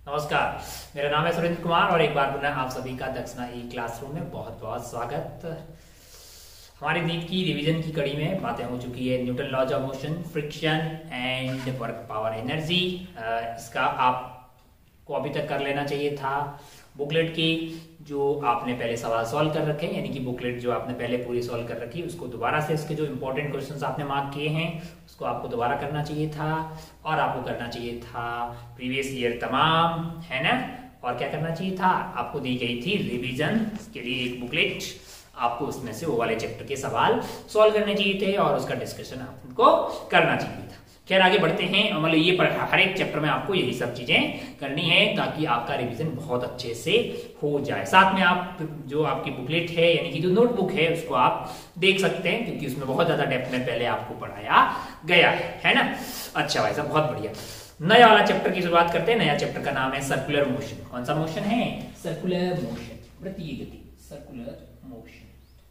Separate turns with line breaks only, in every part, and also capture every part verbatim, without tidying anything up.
नमस्कार, मेरा नाम है सुरेंद्र कुमार और एक बार पुनः आप सभी का दक्षिणा ई क्लासरूम में बहुत बहुत स्वागत। हमारी नीट की रिवीजन की कड़ी में बातें हो चुकी है Newton laws of motion, friction and work power energy. इसका आपको अभी तक कर लेना चाहिए था बुकलेट की जो आपने पहले सवाल सॉल्व कर रखे हैं, यानी कि बुकलेट जो आपने पहले पूरी सॉल्व कर रखी उसको दोबारा से इसके जो इंपॉर्टेंट क्वेश्चंस आपने मार्क किए हैं उसको आपको दोबारा करना चाहिए था और आपको करना चाहिए था प्रीवियस ईयर तमाम, है ना। और क्या करना चाहिए था, आपको दी गई थी रिवीजन के लिए एक बुकलेट, आपको उसमें से वो वाले चैप्टर के सवाल सॉल्व करने चाहिए थे और उसका डिस्कशन आपको करना चाहिए था। खैर आगे बढ़ते हैं, मतलब ये हर एक चैप्टर में आपको यही सब चीजें करनी है ताकि आपका रिवीजन बहुत अच्छे से हो जाए। साथ में आप जो आपकी बुकलेट है यानी कि जो नोटबुक है उसको आप देख सकते हैं क्योंकि उसमें बहुत ज्यादा डेप्थ में पहले आपको पढ़ाया गया है, है ना। अच्छा भाई साहब, बहुत बढ़िया। नया वाला चैप्टर की शुरुआत करते हैं। नया चैप्टर का नाम है सर्कुलर मोशन। कौन सा मोशन है? सर्कुलर मोशन, वृत्तीय गति, सर्कुलर मोशन।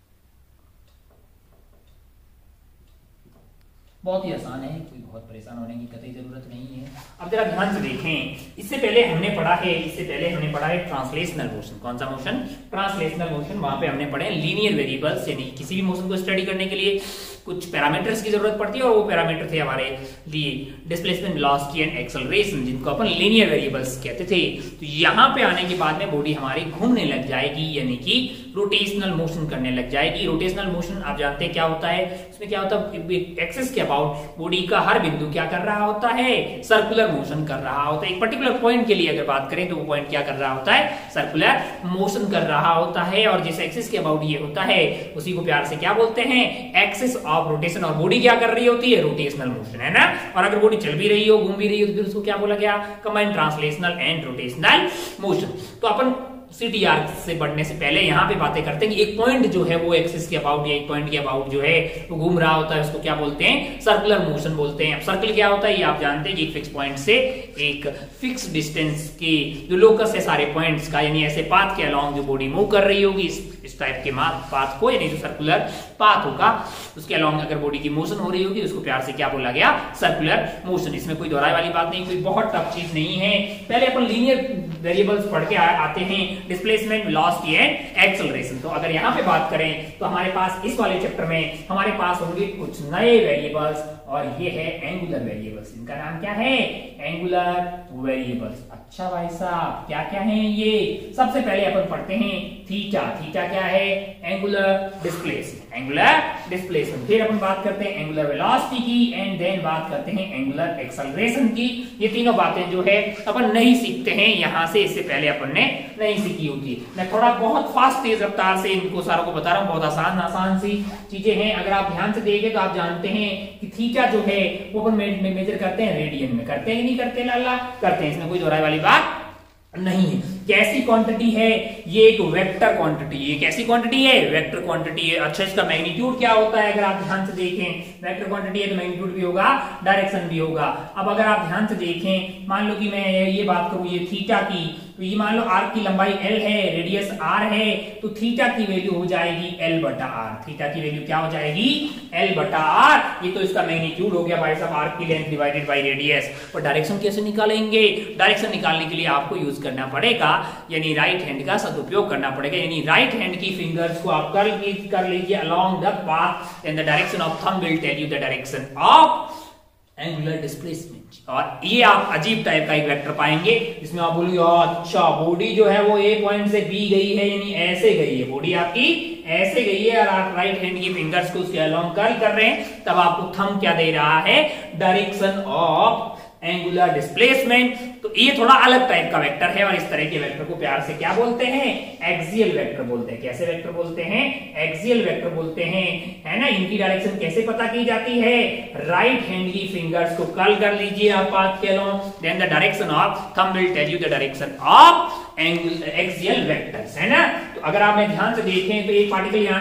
बहुत ही आसान है, कोई बहुत परेशान होने की कतई जरूरत नहीं है। अब जरा ध्यान से देखें, इससे पहले हमने पढ़ा है इससे पहले हमने पढ़ा है ट्रांसलेशनल मोशन। कौन सा मोशन? Translational motion. वहां पे हमने पढ़े लीनियर वेरिएबल्स, यानी किसी भी मोशन को स्टडी करने के लिए कुछ पैरामीटर्स की जरूरत पड़ती है और वो पैरामीटर थे हमारे लिए डिस्प्लेसमेंट, वेलोसिटी एंड एक्सेलरेशन, जिनको अपन लीनियर वेरिएबल्स कहते थे। तो यहाँ पे आने के बाद में बॉडी हमारी घूमने लग जाएगी, यानी कि रोटेशनल मोशन करने लग जाएगी। रोटेशनल मोशन आप जानते हैं क्या होता है, उसमें क्या होता है, एक्सिस के अबाउट बॉडी का हर बिंदु क्या कर रहा होता है? सर्कुलर मोशन कर रहा होता है। एक पर्टिकुलर पॉइंट के लिए अगर बात करें तो वो पॉइंट क्या कर रहा होता है? सर्कुलर मोशन कर रहा होता है। और जिस एक्सिस के अबाउट ये होता है उसी को प्यार से क्या बोलते हैं? Axis of rotation. और बॉडी क्या कर रही होती है? रोटेशनल मोशन, है ना। और अगर बॉडी चल भी रही हो, घूम भी रही हो तो फिर उसको क्या बोला गया? Combined translational and rotational motion. तो अपन सीटीआर से बढ़ने से पहले यहाँ पे बातें करते हैं कि एक पॉइंट जो है वो एक्सिस के अबाउट या एक पॉइंट के अबाउट जो है वो घूम रहा होता है, उसको क्या बोलते हैं? सर्कुलर मोशन बोलते हैं। अब सर्कल क्या होता है ये आप जानते हैं कि एक फिक्स पॉइंट से एक फिक्स डिस्टेंस की जो लोकस है सारे पॉइंट्स का, यानी ऐसे पाथ के अलोंग जो बॉडी मूव कर रही होगी इस, इस टाइप के पाथ को, यानी जो सर्कुलर पाथ होगा उसके अलोंग अगर बॉडी की मोशन हो रही होगी उसको प्यार से क्या बोला गया? Circular motion. इसमें कोई दोहराई वाली बात नहीं, कोई बहुत टफ चीज नहीं है। पहले अपन लीनियर वेरिएबल्स पढ़ के आते हैं, डिस्प्लेसमेंट, वेलोसिटी एंड एक्सेलरेशन। तो अगर यहाँ पे बात करें तो हमारे पास इस वाले चैप्टर में हमारे पास होंगे कुछ नए वेरिएबल्स और ये है एंगुलर वेरिएबल्स। इनका नाम क्या है? Angular variables. अच्छा भाई साहब, क्या क्या है ये? सबसे पहले अपन पढ़ते हैं थीटा। थीटा क्या है? Angular displacement, angular displacement. फिर अपन बात करते हैं एंगुलर वेलोसिटी की एंड देन बात करते हैं एंगुलर एक्सेलरेशन की। ये तीनों बातें जो है अपन नहीं सीखते हैं यहाँ से, इससे पहले अपन ने नहीं सीखी होती। मैं थोड़ा बहुत फास्ट तेज रफ्तार से इनको सारों को बता रहा हूँ, बहुत आसान आसान सी चीजें हैं। अगर आप ध्यान से देखें तो आप जानते हैं कि थीटा जो है वो अपन मेजर करते हैं रेडियन में। करते हैं नहीं करते? लाला करते हैं, इसमें कोई दोहराई वाली बात नहीं है। कैसी क्वांटिटी है ये? एक वेक्टर क्वांटिटी। ये कैसी क्वांटिटी है? वेक्टर क्वांटिटी है। अच्छा, इसका मैग्नीट्यूड क्या होता है? अगर आप ध्यान से देखें, वेक्टर क्वांटिटी है तो मैग्नीट्यूड भी होगा, डायरेक्शन भी होगा। अब अगर आप ध्यान से देखें, मान लो कि मैं ये बात करूं ये थीटा की, तो ये मान लो आर्क की लंबाई l है, रेडियस r है, तो थीटा की वैल्यू हो जाएगी l बटा r। थीटा की वैल्यू क्या हो जाएगी? l बटा r। ये तो इसका मैग्नीट्यूड हो गया भाई साहब, आर्क की लेंथ डिवाइडेड बाय रेडियस। और डायरेक्शन कैसे निकालेंगे? डायरेक्शन निकालने के लिए आपको यूज करना पड़ेगा, यानी राइट हैंड का सदुपयोग करना पड़ेगा। यानी राइट हैंड की फिंगर्स को आप कर कर लीजिए along the path and the direction of thumb will tell you the direction of angular displacement. और ये आप अजीब टाइप का एक वेक्टर पाएंगे जिसमें आप बोलेंगे अच्छा बॉडी जो है वो ए पॉइंट से बी गई है, यानी ऐसे गई है बॉडी आपकी, ऐसे गई है और आप राइट हैंड की फिंगर्स को उसके अलोंग कर्ल कर रहे हैं, तब आपको थंब क्या दे रहा है? Direction of angular displacement. तो ये थोड़ा अलग टाइप का वेक्टर है और इस तरह के वेक्टर को प्यार से क्या बोलते हैं? एक्सियल वेक्टर बोलते हैं। कैसे वेक्टर बोलते हैं? एक्सियल वेक्टर बोलते हैं, है ना। इनकी डायरेक्शन कैसे पता की जाती है? राइट हैंड की फिंगर्स को कर्ल कर लीजिए आप पाथ के along, then the direction of thumb will tell you the direction of angular axial vectors, है ना। तो अगर आप मैं ध्यान से देखें तो एक पार्टिकल यहां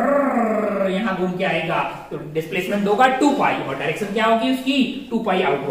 से यहां घूम के आएगा तो डिस्प्लेसमेंट होगा टू पाई और डायरेक्शन क्या होगी उसकी? Two pi outward.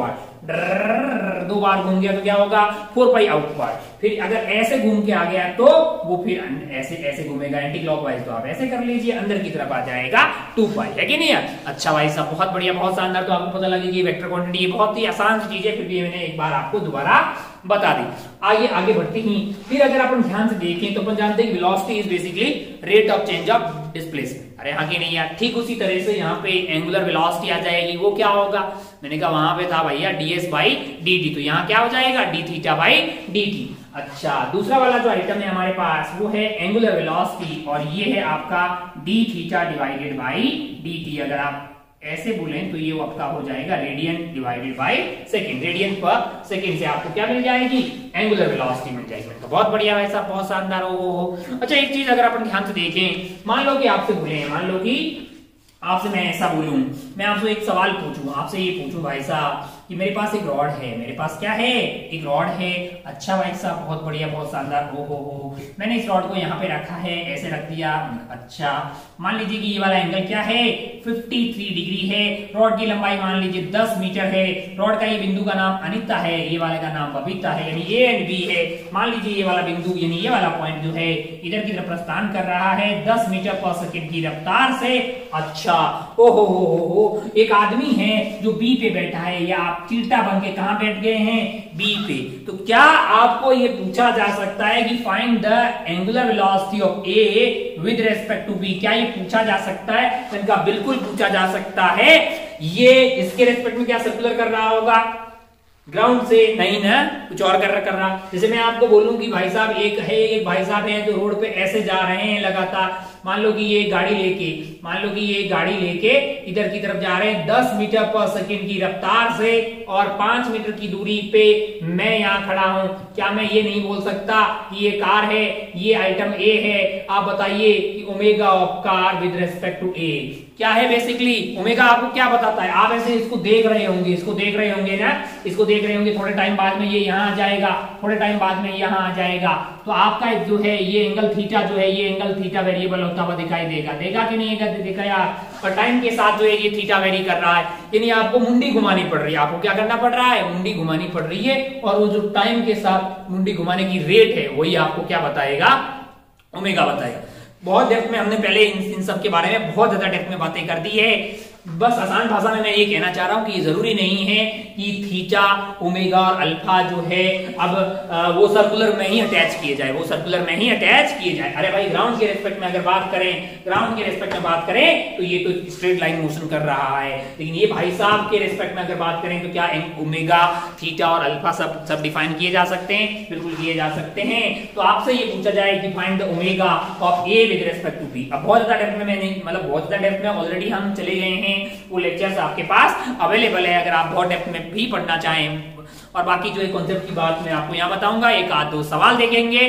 दो बार घूम गया तो क्या होगा, फोर पाई आउटवर्ड। फिर अगर ऐसे घूम के आ गया तो वो फिर ऐसे ऐसे घूमेगा एंटी क्लॉकवाइज, तो आप ऐसे कर लीजिए, अंदर की तरफ आ जाएगा टू पाई, है कि नहीं। अच्छा भाई साहब बहुत बढ़िया, बहुत शानदार। तो आपको पता लगे कि वेक्टर क्वांटिटी बहुत ही आसान सी चीज है, फिर भी मैंने एक बार आपको दोबारा बता दी। आगे आगे बढ़ते ही फिर अगर अपन ध्यान से देखें तो अपन जानते हैं velocity is basically rate of change of displacement. अरे हाँ कि नहीं यार, ठीक उसी तरह से यहाँ पे एंगुलर वेलोसिटी आ जाएगी, वो क्या होगा, मैंने कहा वहां पे था भैया ds बाई डी टी, तो यहाँ क्या हो जाएगा d theta by D T. अच्छा दूसरा वाला जो आइटम है हमारे पास वो है एंगुलर वेलोसिटी, और ये है आपका d theta divided by dt। अगर आप ऐसे बोलें तो ये आपका हो जाएगा radian divided by second, radian पर सेकंड से आपको क्या मिल जाएगी, एंगुलर वेलोसिटी मिल जाएगी। तो बहुत बढ़िया भाई साहब, बहुत शानदार हो। अच्छा एक चीज अगर अपन ध्यान से देखें, मान लो कि आपसे बोले, मान लो कि आपसे मैं ऐसा बोलूं, मैं आपसे एक सवाल पूछूं, आपसे ये पूछूं भाई साहब कि मेरे पास एक रॉड है, मेरे पास क्या है, एक रॉड है। अच्छा भाई साहब बहुत बढ़िया, बहुत शानदार, हो हो हो मैंने इस रॉड को यहाँ पे रखा है, ऐसे रख दिया। अच्छा मान लीजिए कि ये वाला एंगल क्या है, तिरेपन डिग्री है। रॉड की लंबाई मान लीजिए दस मीटर है। रॉड का ये बिंदु का नाम अनिता है, ये वाले का नाम बबीता है, यानी ए एंड बी है। मान लीजिए ये वाला बिंदु यानी ये वाला पॉइंट जो है इधर की तरफ प्रस्थान कर रहा है दस मीटर पर सेकंड की रफ्तार से। अच्छा ओ हो हो हो हो एक आदमी है जो बी पे बैठा है, या आप चीटा बन के कहां बैठ गए हैं, बी पे। तो क्या आपको ये पूछा जा सकता है कि find the angular velocity of A with respect to B, क्या ये पूछा जा सकता है? तो इनका बिल्कुल पूछा जा सकता है। ये इसके रेस्पेक्ट में क्या सर्कुलर कर रहा होगा, ग्राउंड से नहीं ना, कुछ और कर रहा कर रहा जैसे मैं आपको बोलूं कि भाई साहब एक है, एक भाई साहब है जो रोड पे ऐसे जा रहे हैं लगातार, मान लो कि ये गाड़ी लेके मान लो कि ये गाड़ी लेके इधर की तरफ जा रहे हैं दस मीटर पर सेकंड की रफ्तार से, और पांच मीटर की दूरी पे मैं यहाँ खड़ा हूं। क्या मैं ये नहीं बोल सकता कि ये कार है, ये आइटम ए है? आप बताइए कि omega of car with respect to A क्या है? बेसिकली ओमेगा आपको क्या बताता है? आप ऐसे इसको देख रहे होंगे, इसको देख रहे होंगे ना, इसको देख रहे होंगे, थोड़े टाइम बाद में ये यहाँ आ जाएगा, थोड़े टाइम बाद में यहाँ आ जाएगा। तो आपका जो है ये एंगल थीटा जो है, ये एंगल थीटा वेरिएबल होता हुआ दिखाई देगा, देगा कि नहीं देखा यार। और टाइम के साथ जो है ये थीटा वेरी कर रहा है, यानी आपको मुंडी घुमानी पड़ रही है। आपको क्या करना पड़ रहा है, मुंडी घुमानी पड़ रही है, और वो जो टाइम के साथ मुंडी घुमाने की रेट है वही आपको क्या बताएगा, ओमेगा बताएगा। बहुत डेप्थ में हमने पहले इन, इन सब के बारे में बहुत ज्यादा डेप्थ में बातें कर दी है। बस आसान भाषा में मैं ये कहना चाह रहा हूं कि जरूरी नहीं है कि थीटा, ओमेगा और अल्फा जो है अब आ, वो सर्कुलर में ही अटैच किए जाए, वो सर्कुलर में ही अटैच किए जाए। अरे भाई ग्राउंड के रेस्पेक्ट में अगर बात करें, ग्राउंड के रेस्पेक्ट में बात करें तो ये तो स्ट्रेट लाइन मोशन कर रहा है, लेकिन ये भाई साहब के रेस्पेक्ट में अगर बात करें तो क्या ओमेगा, थीटा और अल्फा सब सब डिफाइन किए जा सकते हैं? बिल्कुल किए जा सकते हैं। तो आपसे ये पूछा जाए कि find the omega of A with respect to B. अब बहुत ज्यादा डेप्थ में मैं नहीं, मतलब बहुत ज्यादा डेप्थ में ऑलरेडी हम चले गए हैं, वो लेक्चर्स आपके पास अवेलेबल है अगर आप बहुत डेप्थ में भी पढ़ना चाहें। और बाकी जो है कॉन्सेप्ट की बात मैं आपको यहाँ बताऊंगा, एक आध दो सवाल देखेंगे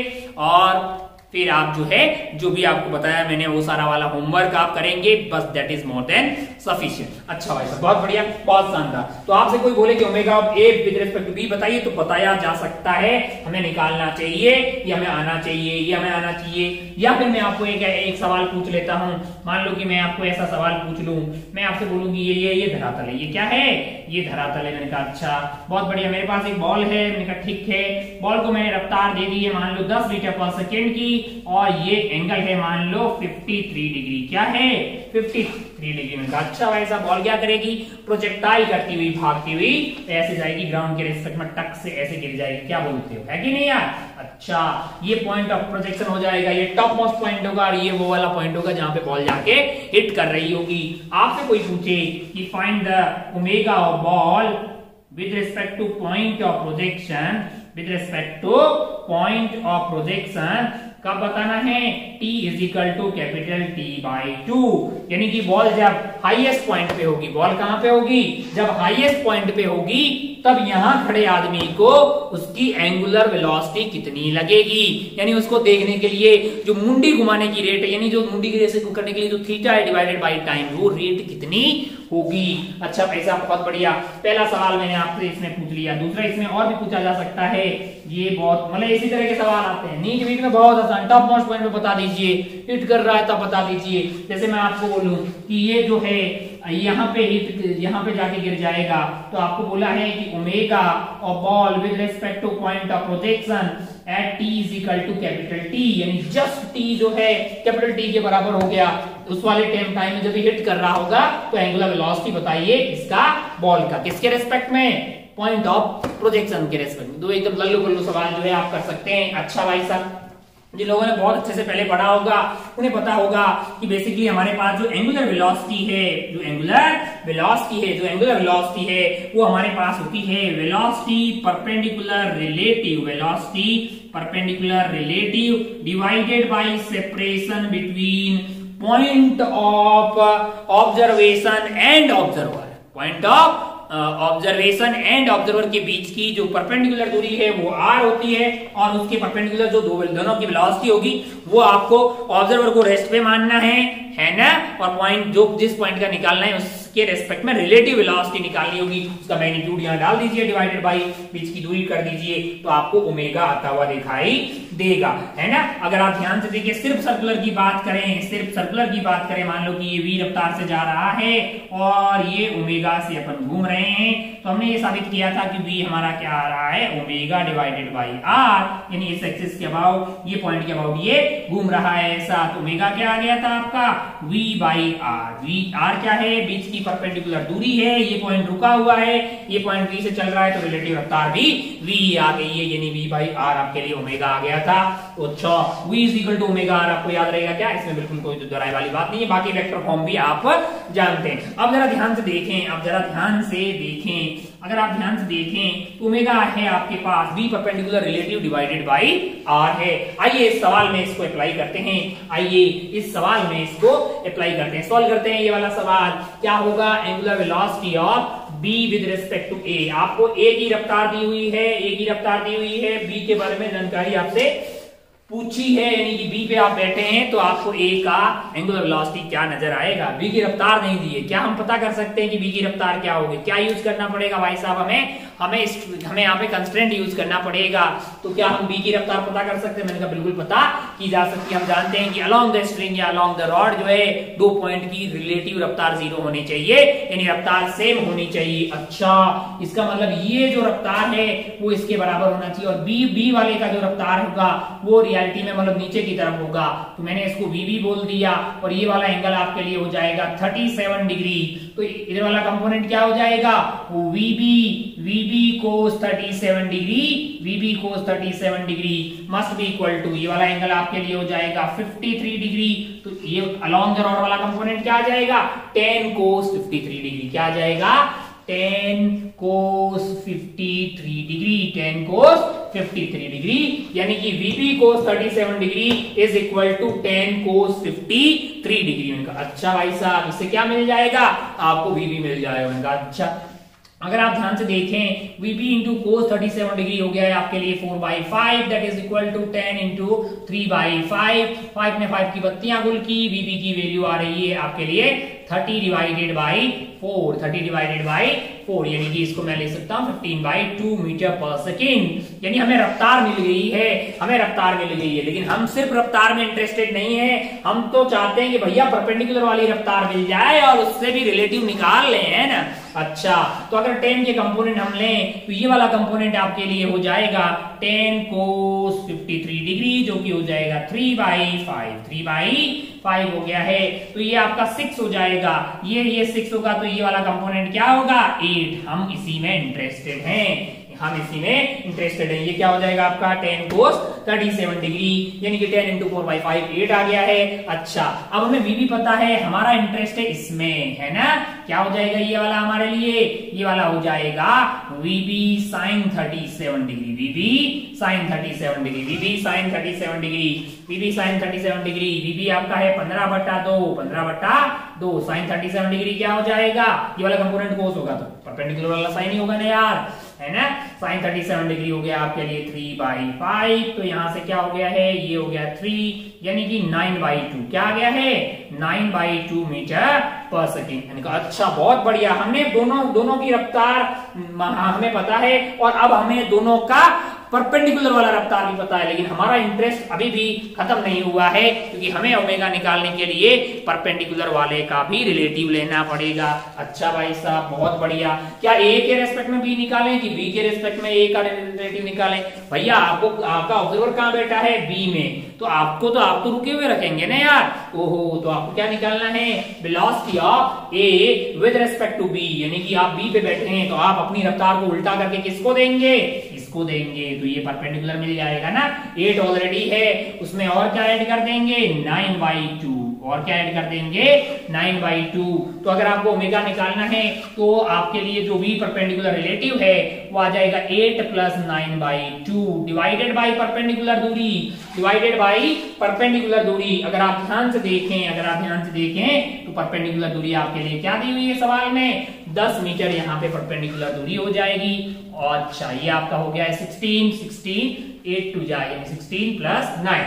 और फिर आप जो है जो भी आपको बताया मैंने वो सारा वाला होमवर्क आप करेंगे, बस that is more than sufficient. अच्छा भाई साहब बहुत बढ़िया, बहुत शानदार। तो आपसे कोई बोले कि omega of A with respect to B बताइए, तो बताया जा सकता है, हमें निकालना चाहिए या हमें आना चाहिए, या हमें आना चाहिए। या फिर मैं आपको एक एक सवाल पूछ लेता हूं, मान लो कि मैं आपको ऐसा सवाल पूछ लूं, मैं आपसे बोलूंगी ये ये ये धरातल है, ये क्या है, ये धरातल है। मैंने कहा अच्छा बहुत बढ़िया, मेरे पास एक बॉल है, मैंने कहा ठीक है, बॉल को मैंने रफ्तार दे दी है मान लो दस मीटर पर सेकेंड की, और ये एंगल है मान लो तिरेपन डिग्री। क्या है, तिरेपन डिग्री। में अच्छा भाई साहब बॉल क्या करेगी, प्रोजेक्टाइल करती हुई भागती हुई ऐसे जाएगी, ग्राउंड के रेस्पेक्ट में टक से ऐसे गिर जाएगी। क्या बोलते हो, है कि नहीं यार? अच्छा ये पॉइंट ऑफ प्रोजेक्शन हो जाएगा, ये टॉप मोस्ट पॉइंट होगा, और ये वो वाला पॉइंट होगा जहां पे बॉल जाके हिट कर रही होगी। आपसे कोई पूछे कि find the omega of ball with respect to point of projection, with respect to point of projection कब बताना है, t is equal to capital T by two. यानी कि बॉल जब हाईएस्ट पॉइंट पे होगी, बॉल कहां पे होगी, जब हाईएस्ट पॉइंट पे होगी, तब यहां खड़े आदमी को उसकी एंगुलर वेलोसिटी कितनी लगेगी, यानी उसको देखने के लिए जो मुंडी घुमाने की रेट है, यानी जो मुंडी की रेस करने के लिए जो थीटा है डिवाइडेड बाई टाइम, वो रेट कितनी होगी। अच्छा ऐसा बहुत बढ़िया, पहला सवाल मैंने आपसे इसमें पूछ लिया। दूसरा इसमें और भी पूछा जा सकता है, ये बहुत मतलब इसी तरह के सवाल आते हैं नीट वीट में, बहुत आसान, टॉप मोस्ट पॉइंट में बता दीजिए, हिट कर रहा है तब बता दीजिए। जैसे मैं आपको बोलूं कि ये जो है यहाँ पे हिट यहाँ पे जाके गिर जाएगा। तो आपको बोला है कि omega of ball with respect to point of projection at T is equal to capital T, यानी जस्ट टी जो है कैपिटल टी के बराबर हो गया। उस वाले टाइम टाइम में जब हिट कर रहा होगा तो एंगुलर वेलोसिटी बताइए इसका बॉल का, किसके रेस्पेक्ट में, पॉइंट ऑफ प्रोजेक्शन के रेस्पेक्ट में। दो एकदम लल्लू बल्लू सवाल जो है आप कर सकते हैं। अच्छा भाई साहब, जिन लोगों ने बहुत अच्छे से पहले पढ़ा होगा उन्हें पता होगा कि बेसिकली हमारे पास जो एंगुलर वेलोसिटी है, जो एंगुलर वेलोसिटी है जो एंगुलर वेलोसिटी है वो हमारे पास होती है velocity perpendicular relative, velocity perpendicular relative divided by separation between point of observation and observer, point of observation and observer के बीच की जो परपेंडिकुलर दूरी है वो आर होती है, और उसके परपेंडिकुलर जो दो दोनों की वेलोसिटी होगी वो आपको ऑब्जर्वर को रेस्ट पे मानना है है ना, और पॉइंट जो जिस पॉइंट का निकालना है उसके रेस्पेक्ट में रिलेटिव वेलोसिटी निकालनी होगी। उसका मैग्नीट्यूड यहाँ डाल दीजिए, डिवाइडेड बाय बीच की दूरी कर दीजिए, तो आपको ओमेगा आता हुआ दिखाई देगा, है ना। अगर आप ध्यान से देखिए, सिर्फ सर्कुलर की बात करें, सिर्फ सर्कुलर की बात करें, मान लो कि ये वी रफ्तार से जा रहा है और ये ओमेगा से अपन घूम रहे हैं, तो हमने ये साबित किया था कि वी हमारा क्या आ रहा है, ओमेगा डिवाइडेड बाई आर, यानी इस एक्सिस के अबाउट, ये पॉइंट के अबाउट ये घूम रहा है ऐसा। तो ओमेगा क्या आ गया था आपका, v by R. V R क्या है, बीच की परपेंडिकुलर दूरी है, ये पॉइंट रुका हुआ है, ये पॉइंट v से चल रहा है, तो रिलेटिव रफ्तार भी v आ गई है, यानी v बाई आर आपके लिए ओमेगा आ गया था। तो अच्छा, v is equal to omega R आपको याद रहेगा क्या, इसमें बिल्कुल कोई दोहराई वाली बात नहीं है, बाकी वेक्टर फॉर्म भी आप जानते हैं। अब जरा ध्यान से देखें, अब जरा ध्यान से देखें, अगर आप ध्यान से देखें तो ओमेगा है आपके पास v perpendicular relative divided by r है। आइए इस सवाल में इसको अप्लाई करते हैं, आइए इस सवाल में इसको अप्लाई करते हैं, सॉल्व करते हैं ये वाला सवाल। क्या होगा, angular velocity of b with respect to a, आपको a की रफ्तार दी हुई है, a की रफ्तार दी हुई है, b के बारे में जानकारी आपसे पूछी है, यानी कि b पे आप बैठे हैं तो आपको a का एंगुलर वेलोसिटी क्या नजर आएगा, b की रफ्तार नहीं दी है। क्या हम पता कर सकते हैं कि b की रफ्तार क्या होगी, क्या यूज करना पड़ेगा भाई साहब, हमें हमें हमें यहाँ पे कंस्ट्रेंट यूज करना पड़ेगा। तो क्या हम b की रफ्तार पता कर सकते हैं, मैंने कहा बिल्कुल पता की जा सकती है। हम जानते हैं कि अलोंग द स्ट्रिंग या अलोंग द रॉड जो है दो पॉइंट की रिलेटिव रफ्तार जीरो होनी चाहिए, यानी रफ्तार सेम होनी चाहिए। अच्छा, इसका मतलब ये जो रफ्तार है वो इसके बराबर होना चाहिए, और b b वाले का जो रफ्तार होगा वो रियलिटी में मतलब नीचे की तरफ होगा, तो मैंने इसको vb बोल दिया, और ये वाला एंगल आपके लिए हो जाएगा सैंतीस डिग्री। तो इधर वाला कंपोनेंट क्या हो जाएगा, vb vb cos सैंतीस डिग्री, vb cos सैंतीस degree must be equal to, ये वाला एंगल आपके लिए हो जाएगा तिरेपन डिग्री। तो ये अलोंग द रॉड वाला कंपोनेंट क्या आ जाएगा, टेन cos तिरेपन डिग्री, क्या आ जाएगा, टेन cos तिरेपन डिग्री, टेन cos तिरेपन डिग्री, यानी कि vb cos सैंतीस degree is equal to ten cos तिरेपन डिग्री। उनका अच्छा भाई साहब, इससे क्या मिल जाएगा, आपको vb मिल जाएगा उनका। अच्छा, अगर आप ध्यान से देखें, vb इंटू कोस सैंतीस डिग्री हो गया है आपके लिए four by five, that is equal to ten into three by five. Five ने फाइव की बत्तियां गुल की, vb की वैल्यू आ रही है आपके लिए thirty divided by four, thirty divided by four, यानी कि इसको मैं ले सकता हूँ फिफ्टीन बाई टू मीटर पर सेकेंड। यानी हमें रफ्तार मिल गई है, हमें रफ्तार मिल गई है, लेकिन हम सिर्फ रफ्तार में इंटरेस्टेड नहीं है, हम तो चाहते हैं कि भैया परपेंडिकुलर वाली रफ्तार मिल जाए और उससे भी रिलेटिव निकाल लें, है ना। अच्छा, तो अगर टेन के कंपोनेंट हम लें तो ये वाला कंपोनेंट आपके लिए हो जाएगा टेन कोस तिरेपन डिग्री, जो कि हो जाएगा three by five, three by five हो गया है। तो ये आपका सिक्स हो जाएगा, ये ये सिक्स होगा, तो ये वाला कंपोनेंट क्या होगा, एट। हम इसी में इंटरेस्टेड हैं, हम इसी में इंटरेस्टेड है। ये क्या हो जाएगा आपका टेन कोस सैंतीस डिग्री, यानी कि ten into four by five, eight आ गया है। अच्छा, अब हमें vb पता है, हमारा इंटरेस्ट है इसमें, है ना। क्या हो जाएगा ये वाला हमारे लिए, ये वाला हो जाएगा vb sin सैंतीस डिग्री, vb sin सैंतीस डिग्री, vb sin सैंतीस डिग्री, vb sin सैंतीस डिग्री, vb आपका है पंद्रह बट्टा दो, पंद्रह बट्टा दो, साइन सैंतीस डिग्री क्या हो जाएगा, ये वाला कंपोनेंट कोस होगा तो परपेंडिकुलर वाला साइन ही होगा ना यार, है ना। साइन सैंतीस डिग्री हो गया आपके लिए थ्री बाई फाइव, तो यहां से क्या हो गया है, ये हो गया थ्री, यानी कि नाइन बाई टू, क्या आ गया है, नाइन बाई टू मीटर पर सेकेंड। अच्छा, बहुत बढ़िया, हमने दोनों दोनों की रफ्तार हमें पता है, और अब हमें दोनों का परपेंडिकुलर वाला रफ्तार भी पता है, लेकिन हमारा इंटरेस्ट अभी भी खत्म नहीं हुआ है, क्योंकि हमें ओमेगा निकालने के लिए परपेंडिकुलर वाले का भी रिलेटिव लेना पड़ेगा। अच्छा भाई साहब, बहुत बढ़िया। क्या ए के रेस्पेक्ट में बी निकालें कि बी के रेस्पेक्ट में ए का रिलेटिव निकालें? भैया आपको आपका ऑब्जर्वर कहाँ बैठा है? बी में, तो आपको तो आप तो रुके हुए रखेंगे ना यार। ओहो, तो आपको क्या निकालना है? Velocity of A with respect to B, यानी कि आप बी पे बैठे हैं तो आप अपनी रफ्तार को उल्टा करके किसको देंगे? इसको देंगे, तो ये परपेंडिकुलर मिल जाएगा ना। एट ऑलरेडी है, उसमें और क्या ऐड कर देंगे? नाइन बाई टू, और क्या ऐड कर देंगे? Nine by two. तो अगर आपको ओमेगा निकालना है तो आपके लिए जो भी परपेंडिकुलर रिलेटिव है वो आ जाएगा eight plus nine by two divided by perpendicular दूरी, डिवाइडेड बाई परपेंडिकुलर दूरी। अगर आप ध्यान से देखें अगर आप ध्यान से देखें तो परपेंडिकुलर दूरी आपके लिए क्या दी हुई है सवाल में? दस मीटर यहाँ पे परपेंडिकुलर दूरी हो जाएगी। और अच्छा, ये आपका हो गया है सिक्सटीन, सिक्सटीन एट टू जाए यानी सिक्सटीन प्लस नाइन,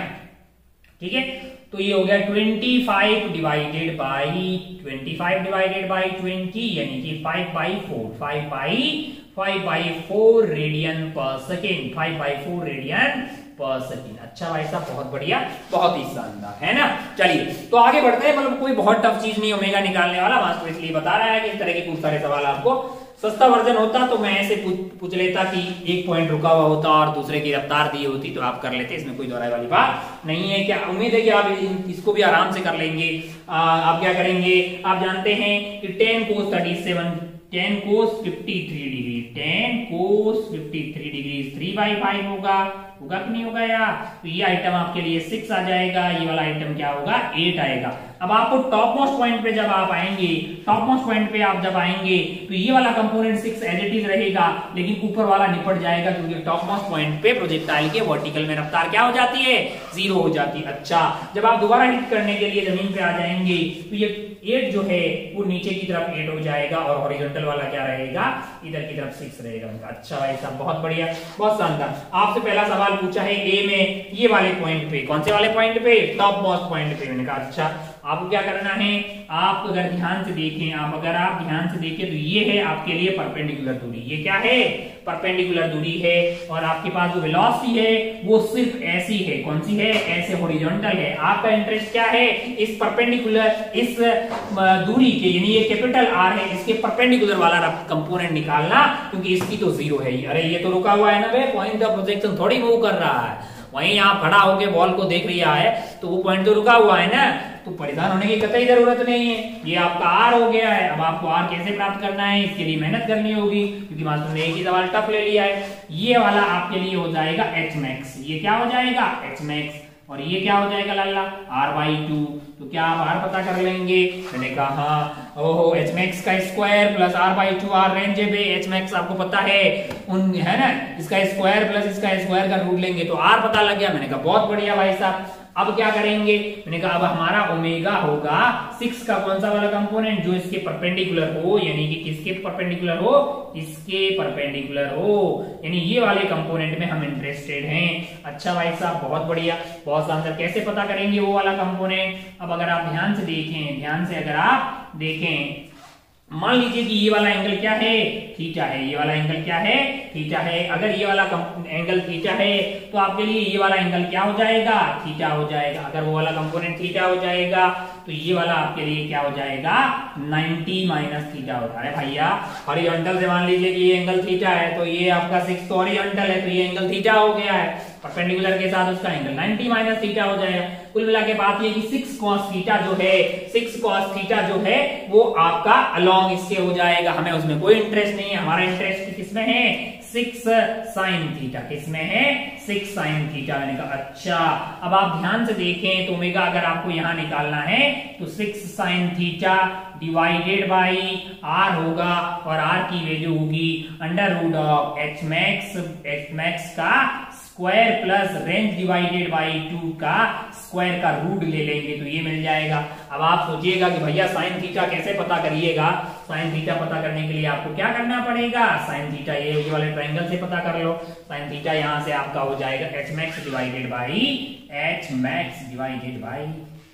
ठीक है। तो ये हो गया twenty five divided by twenty five divided by twenty, यानी कि five by four, five by five by four radian पर second, five by four radian पर सेकेंड। अच्छा भाई साहब, बहुत बढ़िया, बहुत ही शानदार, है ना। चलिए तो आगे बढ़ते हैं। मतलब कोई बहुत टफ चीज नहीं ओमेगा निकालने वाला, मास्टर इसलिए बता रहा है कि इस तरह के खूब सारे सवाल आपको सस्ता वर्जन होता तो मैं ऐसे पूछ लेता कि एक पॉइंट रुका हुआ होता और दूसरे की रफ्तार दी होती तो आप कर लेते, इसमें कोई दोहराई वाली बात नहीं है। क्या उम्मीद है कि आप इसको भी आराम से कर लेंगे। आ, आप क्या करेंगे? आप जानते हैं कि ten cos thirty seven, ten cos fifty three degree, ten cos fifty three degree three by five होगा, होगा कि नहीं होगा यार? तो ये आइटम आपके लिए सिक्स आ जाएगा, ये वाला आइटम क्या होगा? एट आएगा। अब आपको टॉप मोस्ट पॉइंट पे जब आप आएंगे, टॉप मोस्ट पॉइंट पे आप जब आएंगे तो ये वाला component six as it is रहेगा, लेकिन ऊपर वाला निपट जाएगा, क्योंकि टॉप मोस्ट पॉइंट पे प्रोजेक्टाइल के वर्टिकल में रफ्तार क्या हो जाती है? जीरो हो जाती है। अच्छा, जब आप दोबारा हिट करने के लिए जमीन पे आ जाएंगे तो ये एट जो है वो नीचे की तरफ एट हो जाएगा और हॉरिजॉन्टल वाला क्या रहेगा? इधर की तरफ सिक्स रहेगा। अच्छा भाई साहब, बहुत बढ़िया, बहुत शानदार। आपसे पहला सवाल पूछा है ए में, ये वाले पॉइंट पे, कौन से वाले पॉइंट पे? टॉप मोस्ट पॉइंट पे। मैंने कहा अच्छा, आपको क्या करना है? आप अगर ध्यान से देखें आप अगर आप ध्यान से देखें तो ये है आपके लिए परपेंडिकुलर दूरी। ये क्या है? परपेंडिकुलर दूरी है। और आपके पास जो वेलोसिटी है वो सिर्फ ऐसी है, कौन सी है? ऐसे हॉरिजॉन्टल है। आपका इंटरेस्ट क्या है? इस परपेंडिकुलर, इस दूरी के, यानी ये कैपिटल आर है, इसके परपेंडिकुलर वाला कंपोनेंट निकालना, क्योंकि इसकी तो जीरो है। अरे ये तो रुका हुआ है ना भाई, पॉइंट ऑफ प्रोजेक्शन थोड़ी मूव कर रहा है, वहीं आप खड़ा होके बॉल को देख रहा है तो वो पॉइंट तो रुका हुआ है ना, तो परेशान होने की कतई जरूरत नहीं है। ये आपका आर हो गया है। अब आपको आर कैसे प्राप्त करना है, इसके लिए मेहनत करनी होगी, क्योंकि मास्टर ने एक ही सवाल टफ ले लिया है। ये वाला आपके लिए हो जाएगा एच मैक्स, ये क्या हो जाएगा? H max. और ये क्या हो जाएगा लाला? Are by two. तो क्या आप आर पता कर लेंगे? मैंने कहा हाँ। ओहो, एच मैक्स का square plus R by two, R range है, एच मैक्स आपको पता है उन, है ना, इसका स्क्वायर प्लस इसका स्क्वायर का रूट लेंगे तो आर पता लग गया। मैंने कहा बहुत बढ़िया भाई साहब। अब क्या करेंगे? मैंने कहा अब हमारा ओमेगा होगा सिक्स का कौन सा वाला कंपोनेंट? जो इसके परपेंडिकुलर हो, यानी कि किसके परपेंडिकुलर हो? इसके परपेंडिकुलर हो, यानी ये वाले कंपोनेंट में हम इंटरेस्टेड हैं। अच्छा भाई साहब, बहुत बढ़िया, बहुत शानदार। कैसे पता करेंगे वो वाला कंपोनेंट? अब अगर आप ध्यान से देखें, ध्यान से अगर आप देखें, मान लीजिए कि ये वाला एंगल क्या है? थीटा है। ये वाला एंगल क्या है? थीटा है। अगर ये वाला एंगल थीटा है तो आपके लिए ये वाला एंगल क्या हो जाएगा? थीटा हो जाएगा। अगर वो वाला कंपोनेंट थीटा हो जाएगा तो ये वाला आपके लिए क्या हो जाएगा? नाइंटी माइनस थीटा होता है। भैया हॉरिजॉन्टल से मान लीजिए कि ये एंगल थीटा है तो ये आपका सिक्स तो हॉरिजॉन्टल है, तो ये एंगल थीटा हो गया है। परपेंडिकुलर के साथ उसका एंगल नाइंटी माइनस थीटा हो जाएगा। कुल मिला के बात ये कि सिक्स कॉस थीटा जो है, सिक्स कॉस थीटा जो है वो आपका अलोंग इसके हो जाएगा। हमें उसमें कोई इंटरेस्ट नहीं है, हमारा इंटरेस्ट किसमें है? Six sine theta. किसमें है? Six sine theta. मैंने कहा अच्छा। अब आप ध्यान से देखें तो ओमेगा अगर आपको यहां निकालना है तो six sine theta divided by R होगा, और आर की वैल्यू होगी under root of H max, H max का square plus range divided by two का स्क्वायर का रूट ले लेंगे तो ये मिल जाएगा। अब आप सोचिएगा कि भैया साइन थीटा कैसे पता करिएगा? साइन थीटा पता करने के लिए आपको क्या करना पड़ेगा? साइन थीटा ये वाले ट्रायंगल से पता कर लो। साइन थीटा यहां से आपका हो जाएगा H max divided by H max divided by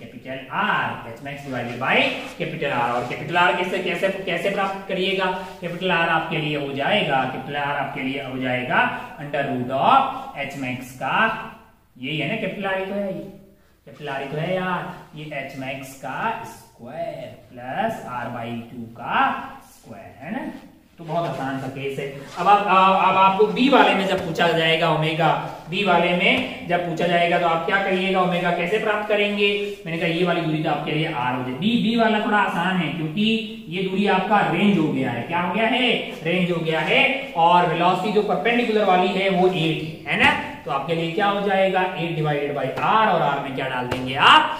capital R, H max divided by capital R. और कैपिटल आर कैसे कैसे कैसे प्राप्त करिएगा? कैपिटल आर आपके लिए हो जाएगा, कैपिटल आर आपके लिए हो जाएगा under root of H max का, ये है ना कैपिटल आर, तो है ये कैपिटल आर तो है यार, ये एच मैक्स का square plus R by two का स्क्वायर, है ना। तो बहुत आसान सा केस है। अब आप अब आपको बी वाले में जब पूछा जाएगा ओमेगा, बी वाले में जब पूछा जाएगा तो आप क्या करिएगा, ओमेगा कैसे प्राप्त करेंगे? मैंने कहा ये वाली दूरी तो आपके लिए आर हो जाए। बी बी वाला थोड़ा आसान है क्योंकि ये दूरी आपका रेंज हो गया है, क्या हो गया है? रेंज हो गया है। और वेलोसिटी जो परपेंडिकुलर वाली है वो एट है ना, तो आपके लिए क्या हो जाएगा, एट डिवाइडेड बाई आर, और आर में क्या डाल देंगे आप,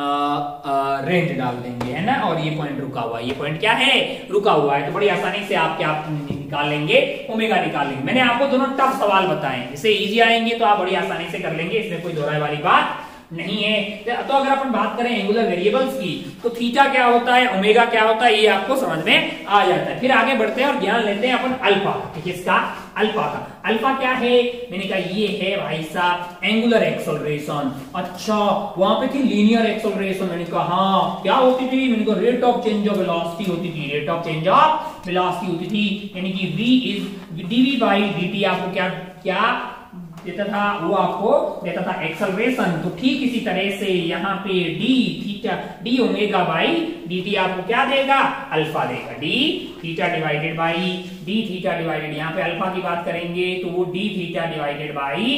रेंज डाल देंगे, है ना। और ये पॉइंट रुका हुआ है, ये पॉइंट क्या है, रुका हुआ है। तो बड़ी आसानी से आप क्या निकाल लेंगे, ओमेगा निकाल लेंगे। मैंने आपको दोनों टफ सवाल बताए, इससे इजी आएंगे तो आप बड़ी आसानी से कर लेंगे, इसमें कोई दोहराई वाली बात नहीं है। तो अगर अपन बात करें एंगुलर वेरिएबल्स की, तो थीटा क्या होता है, ओमेगा क्या होता है, ये आपको समझ में आ जाता है। फिर आगे बढ़ते हैं और ज्ञान लेते हैं अपन अल्फा, किसका, अल्फा का। अल्फा क्या है, मैंने कहा ये है भाई साहब एंगुलर एक्सेलरेशन। अच्छा, वहां पे थी लीनियर एक्सेलरेशन, मैंने कहा हाँ क्या होती थी, मैंने कहा rate of change of velocity होती थी, rate of change of velocity होती थी, यानी कि v is dv by dt आपको क्या क्या देता था, वो आपको देता था एक्सेलरेशन। तो ठीक इसी तरह से यहाँ पे d theta d omega by dt आपको क्या देगा, अल्फा देगा, d theta divided by d theta divided, यहाँ पे अल्फा की बात करेंगे तो वो d theta divided by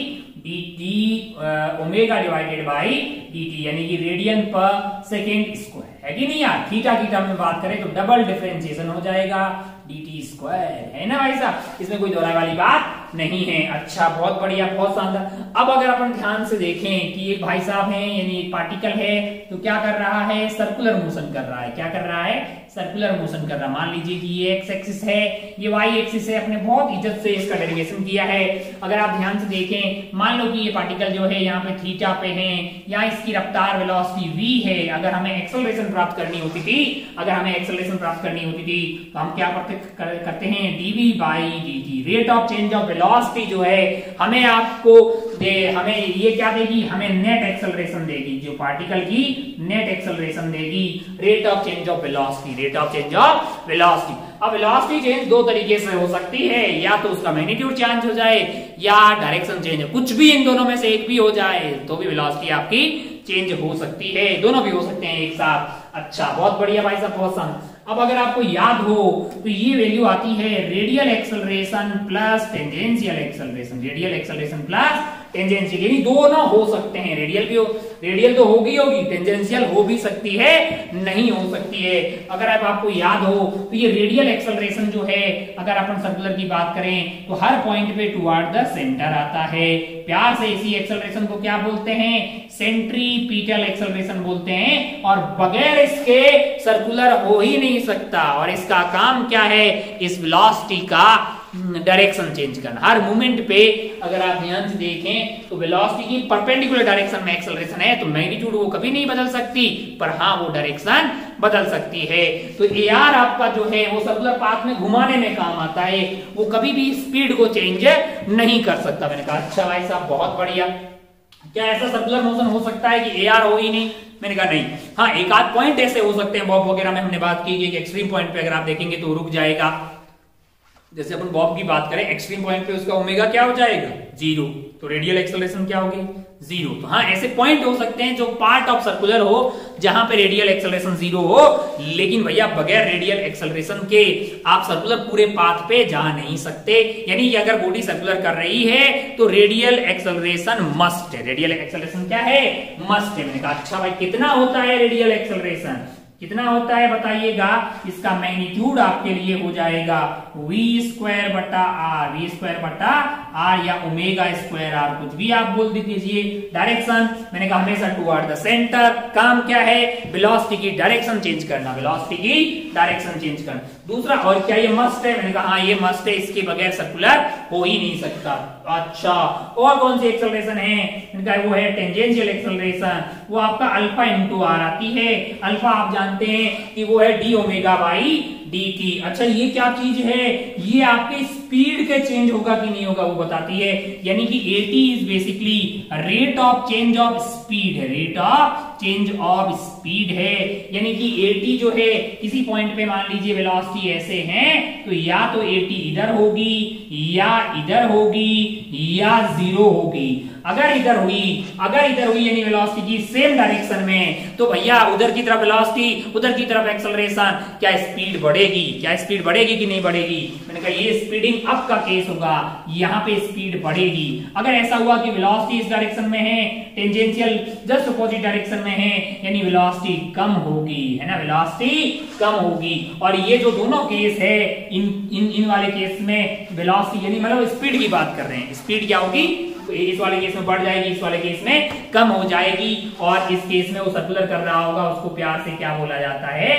dt omega divided by dt, यानी कि रेडियन पर सेकेंड स्क्वायर है कि नहीं यार। थीटा थीटा में बात करें तो डबल डिफरेंशिएशन हो जाएगा dt स्क्वायर, है ना भाई साहब, इसमें कोई दोहराई वाली बात नहीं है। अच्छा, बहुत बढ़िया, बहुत शानदार। अब अगर अपन ध्यान से देखें कि एक भाई साहब हैं, यानी एक पार्टिकल है, तो क्या कर रहा है, सर्कुलर मोशन कर रहा है, क्या कर रहा है, सर्कुलर मोशन कर रहा है। मान लीजिए कि ये एक्स एक्सिस है, ये वाई एक्सिस है, अपने बहुत इज्जत से इसका डेरिवेशन किया है। अगर आप ध्यान से देखें, मान लो कि ये पार्टिकल जो है यहाँ पे थीटा पे है, या इसकी रफ्तार वेलोसिटी v है। अगर हमें एक्सेलरेशन प्राप्त करनी होती थी, अगर हमें एक्सेलरेशन प्राप्त करनी होती थी तो हम क्या करते कर, करते हैं, dv by dt, rate of change of velocity जो है हमें आपको दे, हमें ये क्या देगी, हमें नेट एक्सेलरेशन देगी, जो पार्टिकल की नेट एक्सेलरेशन देगी, rate of change of velocity, rate of change of velocity. अब वेलोसिटी चेंज दो तरीके से हो सकती है, या तो उसका मैग्नीट्यूड चेंज हो जाए या डायरेक्शन चेंज, कुछ भी इन दोनों में से एक भी हो जाए तो भी वेलोसिटी आपकी चेंज हो सकती है, दोनों भी हो सकते हैं एक साथ। अच्छा, बहुत बढ़िया भाई साहब, बहुत शानदार। अब अगर आपको याद हो तो ये वैल्यू आती है radial acceleration plus tangential acceleration, radial acceleration plus tangential, यानी दोनों हो सकते हैं, रेडियल भी हो, रेडियल तो होगी होगी, टेंजेंशियल हो भी सकती है, नहीं हो सकती है। अगर अब आपको याद हो तो ये रेडियल एक्सेलरेशन जो है, अगर अपन सर्कुलर की बात करें तो हर पॉइंट पे टुवर्ड द सेंटर आता है। प्यार से इसी एक्सेलरेशन को क्या बोलते हैं, सेंट्रीपिटल एक्सेलरेशन बोलते हैं, और बगैर इसके सर्कुलर हो ही नहीं सकता। और इसका काम क्या है, इस वेलोसिटी का डायरेक्शन चेंज करना। हर मोमेंट पे अगर आप ध्यान से देखें तो वेलोसिटी की परपेंडिकुलर डायरेक्शन में एक्सेलरेशन है, तो मैग्नीट्यूड वो कभी नहीं बदल सकती, पर हाँ वो डायरेक्शन बदल सकती है। तो ए आर आपका जो है वो सर्कुलर पाथ में घुमाने में काम आता है, वो कभी भी स्पीड को चेंज नहीं कर सकता। मैंने कहा अच्छा भाई साहब, बहुत बढ़िया। क्या ऐसा सर्कुलर मोशन हो सकता है कि ए आर हो ही नहीं? मैंने कहा नहीं। हाँ, एक आध पॉइंट ऐसे हो सकते हैं, बॉब वगैरह में हमने बात की कि एक्सट्रीम पॉइंट पे अगर आप देखेंगे तो रुक जाएगा। जैसे अपन बॉब की बात करें, एक्सट्रीम पॉइंट पे उसका ओमेगा क्या हो जाएगा, जीरो, तो रेडियल एक्सेलरेशन क्या होगी, जीरो। तो हाँ, ऐसे पॉइंट हो सकते हैं जो पार्ट ऑफ सर्कुलर हो, जहां पे रेडियल एक्सेलरेशन जीरो हो, लेकिन भैया बगैर रेडियल एक्सेलरेशन के आप सर्कुलर पूरे पाथ पे जा नहीं सकते। यानी कि अगर बॉडी सर्कुलर कर रही है तो रेडियल एक्सेलरेशन मस्ट है, रेडियल एक्सेलरेशन क्या है, मस्ट है। मैंने कहा अच्छा भाई, कितना होता है रेडियल एक्सेलरेशन, कितना होता है बताइएगा। इसका मैग्नीट्यूड आपके लिए हो जाएगा v स्क्वायर बटा आर, वी स्क्वायर बटा आर या ओमेगा स्क्वायर आर, कुछ भी आप बोल दीजिए। डायरेक्शन मैंने कहा हमेशा टुवर्ड द सेंटर। काम क्या है, वेलोसिटी की डायरेक्शन चेंज करना, वेलोसिटी की डायरेक्शन चेंज करना। दूसरा, और क्या ये मस्ट है, मैंने कहा हाँ ये मस्ट है, इसके बगैर सर्कुलर हो ही नहीं सकता। अच्छा, और कौन सी एक्सेलरेशन है, मैंने कहा वो है टेंजेंशियल एक्सेलरेशन, वो आपका अल्फा इंटू आर आती है। अल्फा आप जानते हैं कि वो है D omega by D T. अच्छा ये क्या चीज है, ये आपके स्पीड के चेंज होगा कि नहीं होगा वो बताती है, यानी कि A T is basically rate of change of speed है, rate of change of speed है, यानी कि एटी जो है किसी पॉइंट पे मान लीजिए वेलोसिटी ऐसे है तो या तो एटी इधर होगी या इधर होगी या जीरो होगी। अगर इधर हुई अगर इधर हुई यानी वेलोसिटी की सेम डायरेक्शन में, तो भैया उधर की तरफ वेलोसिटी उधर की तरफ एक्सेलरेशन, क्या स्पीड बढ़ेगी, क्या स्पीड बढ़ेगी कि नहीं बढ़ेगी। मैंने कहा ये स्पीडिंग अप का केस होगा, यहाँ पे स्पीड बढ़ेगी। अगर ऐसा हुआ कि वेलोसिटी इस डायरेक्शन में है, टेंजेंशियल जस्ट अपोजिट डायरेक्शन में है, यानी वेलोसिटी कम होगी, है ना, वेलोसिटी कम होगी। और ये जो दोनों केस है इन इन इन वाले केस में वेलोसिटी यानी मतलब स्पीड की बात कर रहे हैं, स्पीड क्या होगी, इस वाले केस में बढ़ जाएगी, इस वाले केस में कम हो जाएगी। और इस केस में वो सर्कुलर कर रहा होगा, उसको प्यार से क्या बोला जाता है,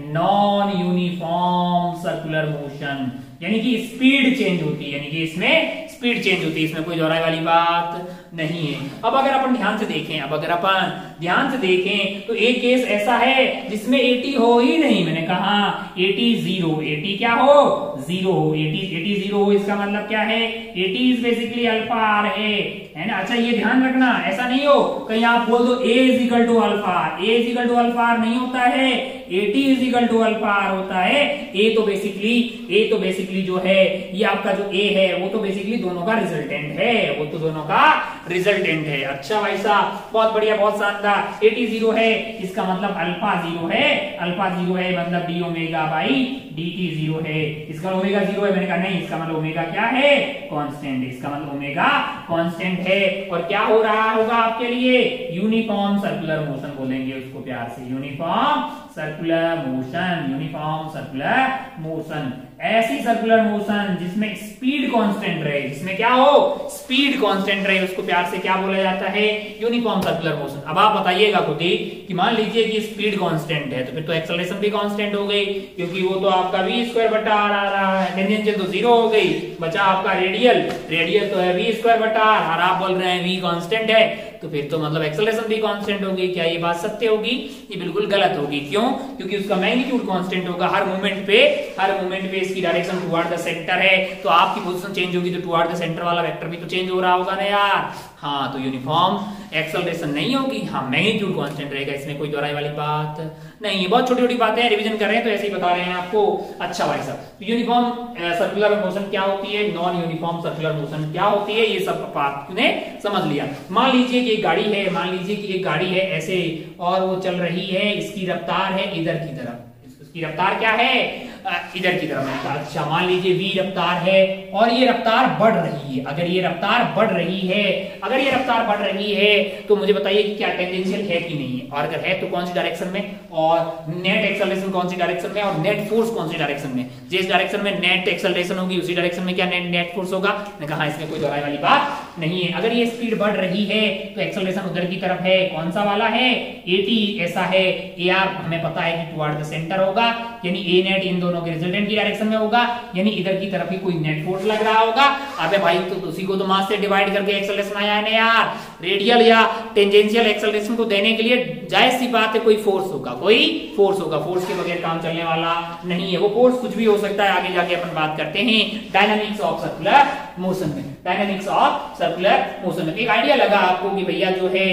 नॉन यूनिफॉर्म सर्कुलर मोशन, यानी कि स्पीड चेंज होती है, यानी कि इसमें स्पीड चेंज होती है, इसमें कोई दोहराई वाली बात नहीं है। अब अगर अपन ध्यान से देखें अब अगर अपन ध्यान से देखें तो एक केस ऐसा है जिसमें एटी हो ही नहीं, मैंने कहा एटी जीरो, एटी क्या हो, जीरो हो, एटी एटी जीरो हो, इसका मतलब क्या है, A T is basically alpha R है, है ना। अच्छा ये ध्यान रखना, ऐसा नहीं हो कहीं आप बोल दो A is equal to alpha, A is equal to alpha R नहीं होता है, A T is equal to alpha R होता है। ए तो बेसिकली ए तो बेसिकली जो है ये आपका जो ए है वो तो बेसिकली दोनों का रिजल्टेंट है, वो तो दोनों का रिजल्टेंट है। अच्छा भाई साहब बहुत बढ़िया, बहुत शानदार। एटी जीरो है इसका मतलब अल्फा जीरो है, अल्फा जीरो है मतलब D omega by D T zero है, इसका ओमेगा जीरो है, मैंने कहा नहीं इसका मतलब ओमेगा क्या है, कांस्टेंट है, इसका मतलब ओमेगा कांस्टेंट है। और क्या हो रहा होगा आपके लिए, यूनिफॉर्म सर्कुलर मोशन बोलेंगे उसको प्यार से, uniform circular motion, uniform circular motion, ऐसी सर्कुलर मोशन जिसमें स्पीड कांस्टेंट रहे, जिसमें क्या हो, स्पीड कांस्टेंट रहे, उसको प्यार से क्या बोला जाता है, यूनिफॉर्म सर्कुलर मोशन। अब आप बताइएगा खुद ही कि मान लीजिए कि स्पीड कांस्टेंट है तो फिर तो एक्सेलरेशन भी कांस्टेंट हो गई, क्योंकि वो तो आपका v स्क्वायर बटा आर आ रहा है, टेंजेंशियल तो जीरो हो गई, बचा आपका रेडियल, रेडियल तो है v स्क्वायर बटा आर, और आप बोल रहे हैं v कांस्टेंट है तो फिर तो मतलब एक्सेलरेशन भी कांस्टेंट होगी। क्या ये बात सत्य होगी, ये बिल्कुल गलत होगी। क्यों, क्योंकि उसका मैग्नीट्यूड कांस्टेंट होगा, हर मोमेंट पे हर मोमेंट पे इसकी डायरेक्शन टुवर्ड द सेंटर है, तो आपकी पोजीशन चेंज होगी तो टुवर्ड द सेंटर वाला वेक्टर भी तो चेंज हो रहा होगा ना यार। हाँ तो यूनिफॉर्म एक्सेलरेशन नहीं होगी, हाँ मैग्नीट्यूड कांस्टेंट रहेगा, इसमें कोई दोहराई वाली बात नहीं है। बहुत छोटी छोटी बातें हैं, रिवीजन कर रहे हैं तो ऐसे ही बता रहे हैं आपको। अच्छा भाई साहब यूनिफॉर्म सर्कुलर मोशन क्या होती है, नॉन यूनिफॉर्म सर्कुलर मोशन क्या होती है, ये सब आपने समझ लिया। मान लीजिए कि एक गाड़ी है, मान लीजिए कि एक गाड़ी है ऐसे और वो चल रही है, इसकी रफ्तार है इधर की तरफ, इसकी रफ्तार क्या है, इधर की तरफ। अच्छा मान लीजिए v रफ्तार है और ये रफ्तार बढ़ रही है, अगर ये रफ्तार बढ़ रही है अगर ये रफ्तार बढ़ रही है तो मुझे बताइए कि क्या टेंजेंशियल है कि नहीं है, और अगर है तो कौन सी डायरेक्शन में, और नेट एक्सेलरेशन कौन सी डायरेक्शन में, और नेट फोर्स कौन सी डायरेक्शन में। जिस डायरेक्शन में नेट एक्सेलरेशन होगी उसी डायरेक्शन में क्या नेट नेट फोर्स होगा। मैंने कहा इसमें कोई दोहराई वाली बात नहीं है। अगर ये स्पीड बढ़ रही है तो एक्सेलरेशन उधर की तरफ है, कौन सा वाला है, एटी ऐसा है, ए आर हमें पता है कि टुवर्ड द सेंटर होगा, यानी ए नेट इन दोनों के रिजल्टेंट की डायरेक्शन में होगा, यानी इधर की तरफ ही कोई नेट फोर्स लग रहा होगा। अबे भाई तो उसी को तो मास से डिवाइड करके एक्सेलरेशन आया है ना यार, रेडियल या टेंजेंशियल एक्सेलरेशन को देने के लिए जायज सी बात है कोई फोर्स होगा, कोई फोर्स होगा, फोर्स के बगैर काम चलने वाला नहीं है। वो फोर्स कुछ भी हो सकता है, आगे जाके अपन बात करते हैं डायनामिक्स ऑफ सर्कुलर मोशन में, डायनामिक्स ऑफ सर्कुलर मोशन में। एक आइडिया लगा आपको कि भैया जो है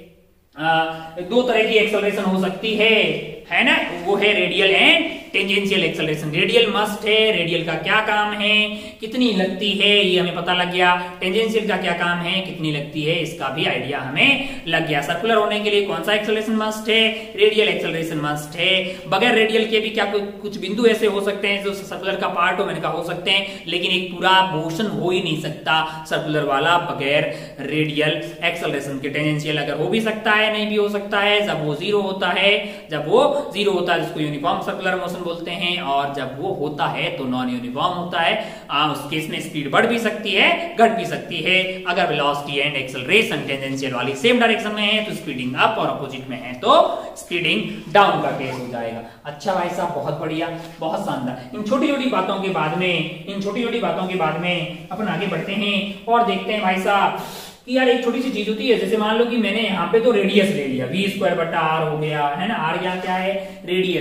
आ, दो तरह की एक्सेलरेशन हो सकती है, है ना, वो है radial and tangential acceleration. Radial must है, रेडियल का क्या काम है, कितनी लगती है ये हमें पता लग गया, टेंजेंशियल का क्या काम है, कितनी लगती है, इसका भी आइडिया हमें लग गया। सर्कुलर होने के लिए कौन सा एक्सेलरेशन मस्ट है, रेडियल एक्सेलरेशन मस्ट है। बगैर रेडियल के भी क्या कुछ बिंदु ऐसे हो सकते हैं जो सर्कुलर का पार्ट हो, मैंने कहा हो सकते हैं, लेकिन एक पूरा मोशन हो ही नहीं सकता सर्कुलर वाला बगैर रेडियल एक्सेलरेशन के। टेंजेंशियल अगर हो भी सकता है, नहीं भी हो सकता है, जब वो जीरो होता है, जब वो जीरो होता है जिसको यूनिफॉर्म सर्कुलर मोशन बोलते हैं, और जब वो होता है तो नॉन यूनिफॉर्म होता है। आ, उस केस में स्पीड बढ़ भी सकती है, घट भी सकती है। अगर वेलोसिटी एंड एक्सेलरेशन टेंजेंशियल वाली सेम डायरेक्शन में है तो स्पीडिंग अप, और अपोजिट में है तो स्पीडिंग डाउन का केस हो जाएगा। अच्छा भाई साहब बहुत बढ़िया, बहुत शानदार। इन छोटी छोटी बातों के बाद में इन छोटी छोटी बातों के बाद में अपन आगे बढ़ते हैं और देखते हैं भाई साहब कि यार एक छोटी सी चीज होती है, जैसे मान लो कि मैंने यहाँ पे तो रेडियस ले लिया, वी स्क्वायर बटा आर हो गया, है ना, आर यहाँ क्या है, रेडियस है।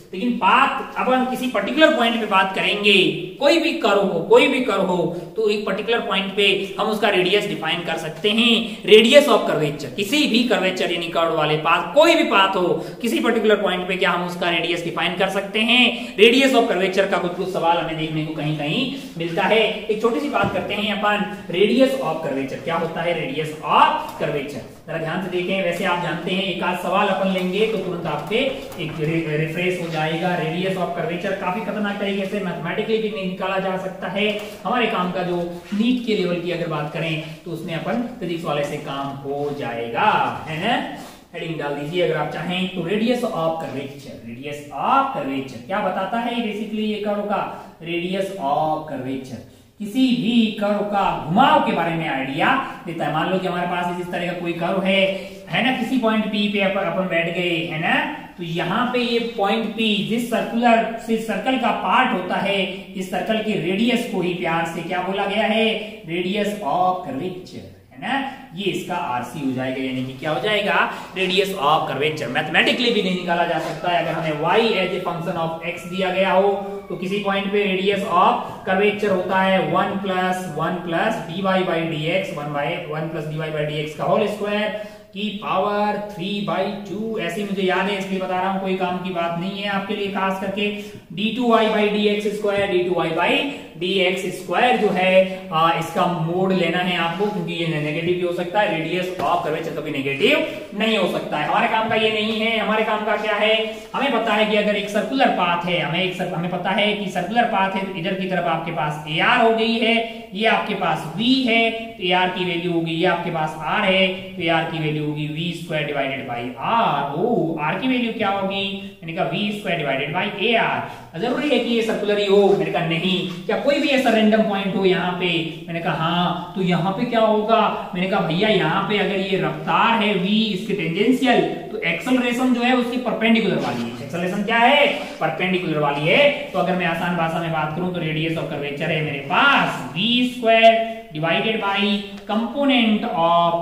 लेकिन बात अब हम किसी पर्टिकुलर पॉइंट पे बात करेंगे, कोई भी कर्व हो कोई भी कर्व हो तो एक पर्टिकुलर पॉइंट पे हम उसका रेडियस डिफाइन कर सकते हैं। रेडियस ऑफ कर्वेचर, किसी भी कर्वेचर यानी कर्व वाले पाथ, कोई भी पाथ हो किसी पर्टिकुलर पॉइंट पे क्या हम उसका रेडियस डिफाइन कर सकते हैं। रेडियस ऑफ कर्वेचर का कुछ कुछ सवाल हमें देखने को कहीं कहीं मिलता है। एक छोटी सी बात करते हैं अपन, रेडियस ऑफ कर्वेचर क्या होता है, रेडियस ऑफ कर्वेचर जरा ध्यान से देखें। वैसे आप जानते हैं एक आध सवाल अपन लेंगे तो तुरंत आपके एक रिफ्रेश हो जाएगा। रेडियस ऑफ कर्वेचर काफी खतरनाक तरीके से मैथमेटिकली भी निकाला जा सकता है। हमारे काम का जो नीट के लेवल की अगर बात करें तो उसमें अपन फिजिक्स वाले से काम हो जाएगा, है ना। हेडिंग डाल दीजिए अगर आप चाहें तो, radius of curvature. Radius of curvature क्या बताता है, बेसिकली ये कर्व का रेडियस ऑफ कर्वेचर किसी भी कर्व का घुमाव के बारे में आइडिया देता है। मान लो कि हमारे पास इस तरह का कोई कर्व है है ना, किसी पॉइंट पी पे अपन बैठ गए है ना, तो यहाँ पे ये पॉइंट पी जिस सर्कुलर से सर्कल का पार्ट होता है, इस सर्कल के रेडियस को ही प्यार से क्या बोला गया है, रेडियस ऑफ कर्वेचर, है ना। ये इसका आरसी हो जाएगा, यानी कि क्या हो जाएगा, रेडियस ऑफ कर्वेचर। मैथमेटिकली भी नहीं निकाला जा सकता है। अगर हमें y as a function of x दिया गया हो तो किसी पॉइंट पे रेडियस ऑफ कर्वेचर होता है one plus one plus D Y by D X, one by one plus D Y by D X का होल स्क्वायर की पावर थ्री बाई टू। ऐसे मुझे याद है इसलिए बता रहा हूं, कोई काम की बात नहीं है आपके लिए खास करके। D two Y by D X square, D two Y by D X square जो है आ, इसका मोड लेना है आपको, क्योंकि ये नेगेटिव भी हो सकता है। रेडियस ऑफ कर्वेचर कभी नेगेटिव नहीं हो सकता है। हमारे काम का ये नहीं है। हमारे काम का क्या है, हमें पता है कि अगर एक सर्कुलर पाथ है, हमें एक सर, हमें पता है कि सर्कुलर पाथ है, तो इधर की तरफ आपके पास ए आर हो गई है, ये आपके पास v है तो ए आर की वैल्यू होगी, ये आपके पास r है तो ए आर की वैल्यू होगी v square divided by r। ओ r की वैल्यू क्या होगी, मैंने कहा v square divided by A R. जरूरी है कि ये सर्कुलर ही हो, मैंने कहा नहीं। क्या कोई भी ऐसा रैंडम पॉइंट हो यहाँ पे, मैंने कहा हाँ, तो यहाँ पे क्या होगा, मैंने कहा भैया यहाँ पे अगर ये रफ्तार है v इसके टेंजेंशियल, तो एक्सेलरेशन जो है उसकी परपेंडिकुलर वाली है। एक्सेलरेशन क्या है, परपेंडिकुलर वाली है। तो अगर मैं आसान भाषा में बात करूं तो रेडियस ऑफ कर्वेचर है मेरे पास v square divided by component of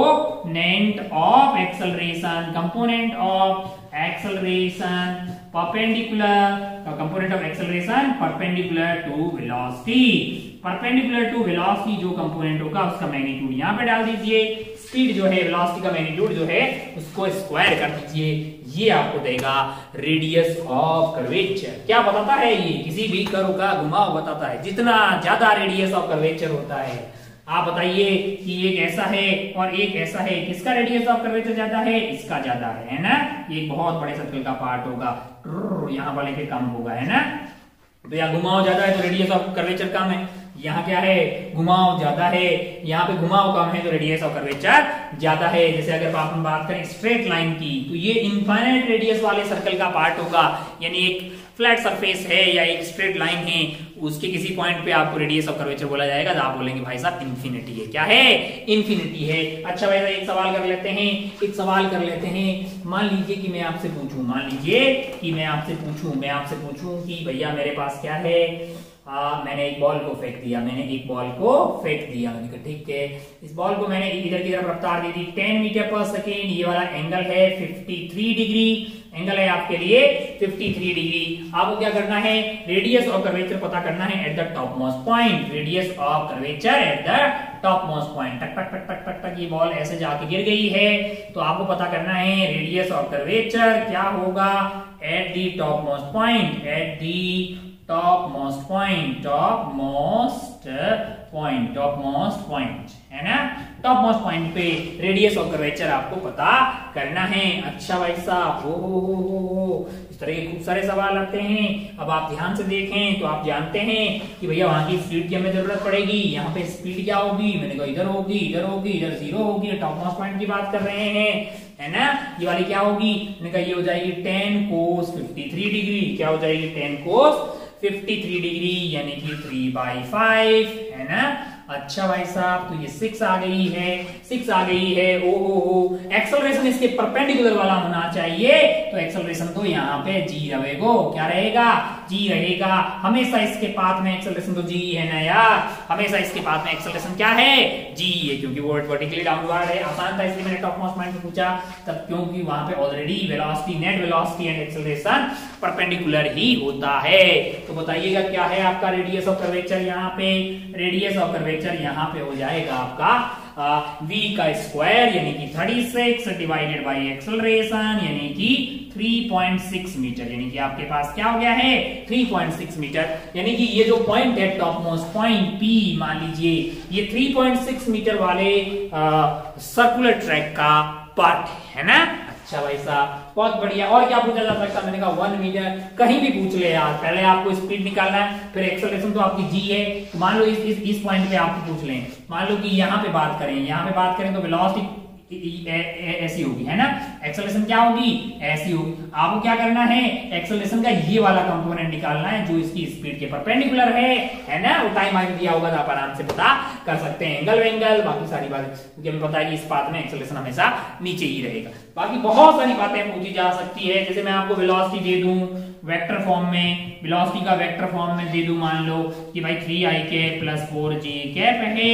component of acceleration, component of acceleration perpendicular, component of acceleration perpendicular to velocity. Perpendicular to velocity जो कंपोनेंट होगा उसका मैग्नीट्यूड यहां पे डाल दीजिए, स्पीड जो है वेलोसिटी का मैग्नीट्यूड जो है उसको स्क्वायर कर दीजिए, ये आपको देगा रेडियस ऑफ कर्वेचर। क्या बताता है, ये किसी भी कर्व का घुमाव बताता है। जितना ज्यादा रेडियस ऑफ कर्वेचर होता है, आप बताइए कि एक ऐसा है और एक ऐसा है, किसका रेडियस ऑफ कर्वेचर ज्यादा है, इसका ज्यादा है, है ना। ये बहुत बड़े सर्कल का पार्ट होगा, यहाँ वाले के कम होगा, है ना। तो यहाँ घुमाव ज्यादा है तो रेडियस ऑफ कर्वेचर कम है, यहाँ क्या है, घुमाव ज्यादा है, यहाँ पे घुमाव कम है तो रेडियस ऑफ कर्वेचर ज्यादा है। जैसे अगर अपन बात करें स्ट्रेट लाइन की, तो ये इनफाइनाइट रेडियस वाले सर्कल का पार्ट होगा, यानी एक फ्लैट सरफेस है या एक स्ट्रेट लाइन है, उसके किसी पॉइंट पे आपको रेडियस ऑफ कर्वेचर बोला जाएगा, तो आप बोलेंगे भाई साहब इन्फिनिटी है। क्या है, इन्फिनिटी है। अच्छा भाई साहब एक सवाल कर लेते हैं, एक सवाल कर लेते हैं। मान लीजिए कि मैं आपसे पूछूं, मान लीजिए कि मैं आपसे पूछूं मैं आपसे पूछूं कि भैया मेरे पास क्या है, आ, मैंने एक बॉल को फेंक दिया, मैंने एक बॉल को फेंक दिया, मैंने कहा ठीक है, इस बॉल को मैंने इधर की तरफ रफ्तार दे दी टेन मीटर पर सेकेंड, ये वाला एंगल है फिफ्टी थ्री डिग्री, एंगल है आपके लिए फिफ्टी थ्री डिग्री। आपको क्या करना है, रेडियस ऑफ कर्वेचर पता करना है at the top most point, radius of curvature at the top most point. टक टक टक टक टक टक ये बॉल ऐसे जाके गिर गई है, तो आपको पता करना है रेडियस ऑफ कर्वेचर क्या होगा at the top most point, at the top most point, top most point, top most point, है ना। टॉप मोस्ट पॉइंट पे रेडियस ऑफ कर्वेचर आपको पता करना है। अच्छा भाई साहब, हो हो हो हो हो इस तरह के खूब सारे सवाल आते हैं। अब आप ध्यान से देखें तो आप जानते हैं कि भैया वहां की स्पीड की हमें जरूरत पड़ेगी, यहाँ पे स्पीड क्या होगी, मैंने कहा इधर होगी, इधर होगी, इधर जीरो होगी, टॉप मोस्ट पॉइंट की बात कर रहे हैं, है ना। ये वाली क्या होगी, मैंने कहा ये हो जाएगी ten cos fifty three degree, क्या हो जाएगी ten cos fifty three degree, यानी कि थ्री बाई फाइव, है ना। अच्छा भाई साहब, तो ये सिक्स आ गई है, सिक्स आ गई है। ओ हो हो, एक्सेलरेशन इसके परपेंडिकुलर वाला होना चाहिए, तो एक्सेलरेशन तो यहाँ पे जी रहेगा, क्या रहेगा, जी रहेगा। हमेशा इसके पाथ में एक्सेलरेशन तो जी है ना यार, हमेशा इसके पाथ में एक्सेलरेशन क्या है, जी है, क्योंकि वो वर्टिकली डाउनवर्ड है। आसान था इसलिए मैंने टॉप मोस्ट पॉइंट पे पूछा, तब क्योंकि वहां पे already velocity, net velocity and acceleration perpendicular ही होता है। तो बताइएगा क्या है आपका रेडियस ऑफ कर्वेचर, यहाँ पे रेडियस ऑफ कर्वेचर यहाँ पे हो जाएगा आपका v का स्क्वायर यानी कि छत्तीस डिवाइडेड बाय एक्सेलरेशन यानी कि तीन पॉइंट छह मीटर, यानी कि आपके पास क्या हो गया है तीन पॉइंट छह मीटर। यानी कि ये जो पॉइंट है टॉप मोस्ट पॉइंट P, मान लीजिए ये तीन पॉइंट छह मीटर वाले सर्कुलर ट्रैक का पार्ट है ना। अच्छा भाई साहब बहुत बढ़िया। और क्या पूछा जा सकता है, मैंने कहा वन मीटर, कहीं भी पूछ ले यार, पहले आपको स्पीड निकालना है, फिर एक्सेलरेशन तो आपकी जी है। तो मान लो इस इस, इस पॉइंट पे आपको पूछ लें, मान लो कि यहाँ पे बात करें, यहाँ पे बात करें तो वेलोसिटी ऐसी होगी है ना, एक्सेलरेशन क्या होगी ऐसी होगी। आपको क्या करना है, एक्सेलरेशन का ये वाला कंपोनेंट निकालना है जो इसकी स्पीड के परपेंडिकुलर है है ना। वो टाइम आइम दिया होगा तो आप आराम से पता कर सकते हैं, एंगल वेंगल बाकी सारी बातें, क्योंकि हमें पता है कि इस पाथ में एक्सेलरेशन हमेशा नीचे ही रहेगा। बाकी बहुत सारी बातें पूछी जा सकती है, जैसे मैं आपको वेलोसिटी दे दूं वेक्टर फॉर्म में, वेलोसिटी का वेक्टर फॉर्म में दे दूं, मान लो कि भाई थ्री आई के प्लस फोर जे कैप है,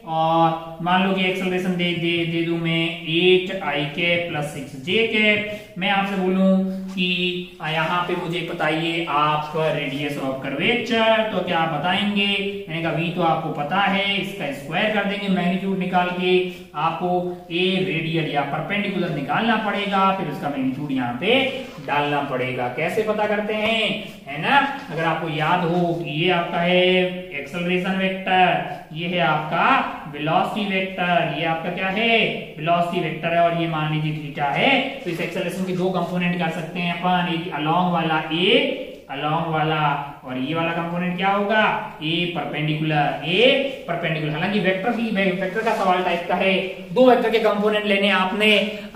और मान लो कि एक्सेलरेशन दे दे दे दूं मैं एट आई के प्लस सिक्स जे कैप। मैं आपसे बोलूं कि यहाँ पे मुझे बताइए आप रेडियस ऑफ कर्वेचर, तो क्या आप बताएंगे, मैंने कहा वी तो आपको पता है, इसका स्क्वायर कर देंगे मैग्नीट्यूड निकाल के, आपको ए रेडियल या परपेंडिकुलर निकालना पड़ेगा, फिर उसका मैग्नीट्यूड यहाँ पे डालना पड़ेगा। कैसे पता करते हैं है ना, अगर आपको याद हो कि ये आपका है एक्सेलरेशन वेक्टर, ये है आपका वेलोसिटी वेक्टर, ये आपका क्या है वेलोसिटी वेक्टर है, और ये मान लीजिए थीटा है, तो इस एक्सेलरेशन के दो कंपोनेंट कर सकते हैं अपन, एक अलोंग वाला ए अलोंग वाला, और ये वाला कंपोनेंट क्या होगा ए परपेंडिकुलर, ए परपेंडिकुलर। हालांकि वेक्टर की वेक्टर का सवाल टाइप का है, दो वेक्टर के कंपोनेंट लेने आपने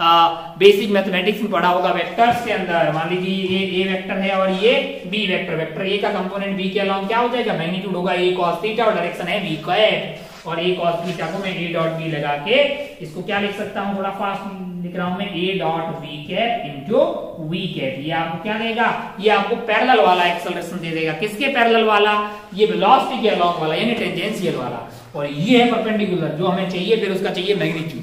बेसिक मैथमेटिक्स में पढ़ा होगा वेक्टर्स के अंदर। मान लीजिए ये ए वेक्टर है और ये बी वेक्टर, वेक्टर ए का कंपोनेंट बी के अलोंग क्या हो जाएगा, मैग्नीट्यूड होगा ए cos थीटा और डायरेक्शन है v कैप, और ए cos थीटा को मैं ए डॉट बी लगा के इसको क्या लिख सकता हूं, थोड़ा फास्ट लिख रहा हूं मैं, A dot V cap into V cap. ये आपको क्या देगा, ये आपको पैरेलल वाला एक्सेलरेशन दे देगा। किसके पैरेलल वाला, ये वेलोसिटी के अलोंग वाला यानी टेंजेंशियल वाला, और ये है परपेंडिकुलर जो हमें चाहिए, फिर उसका चाहिए मैग्नीट्यूड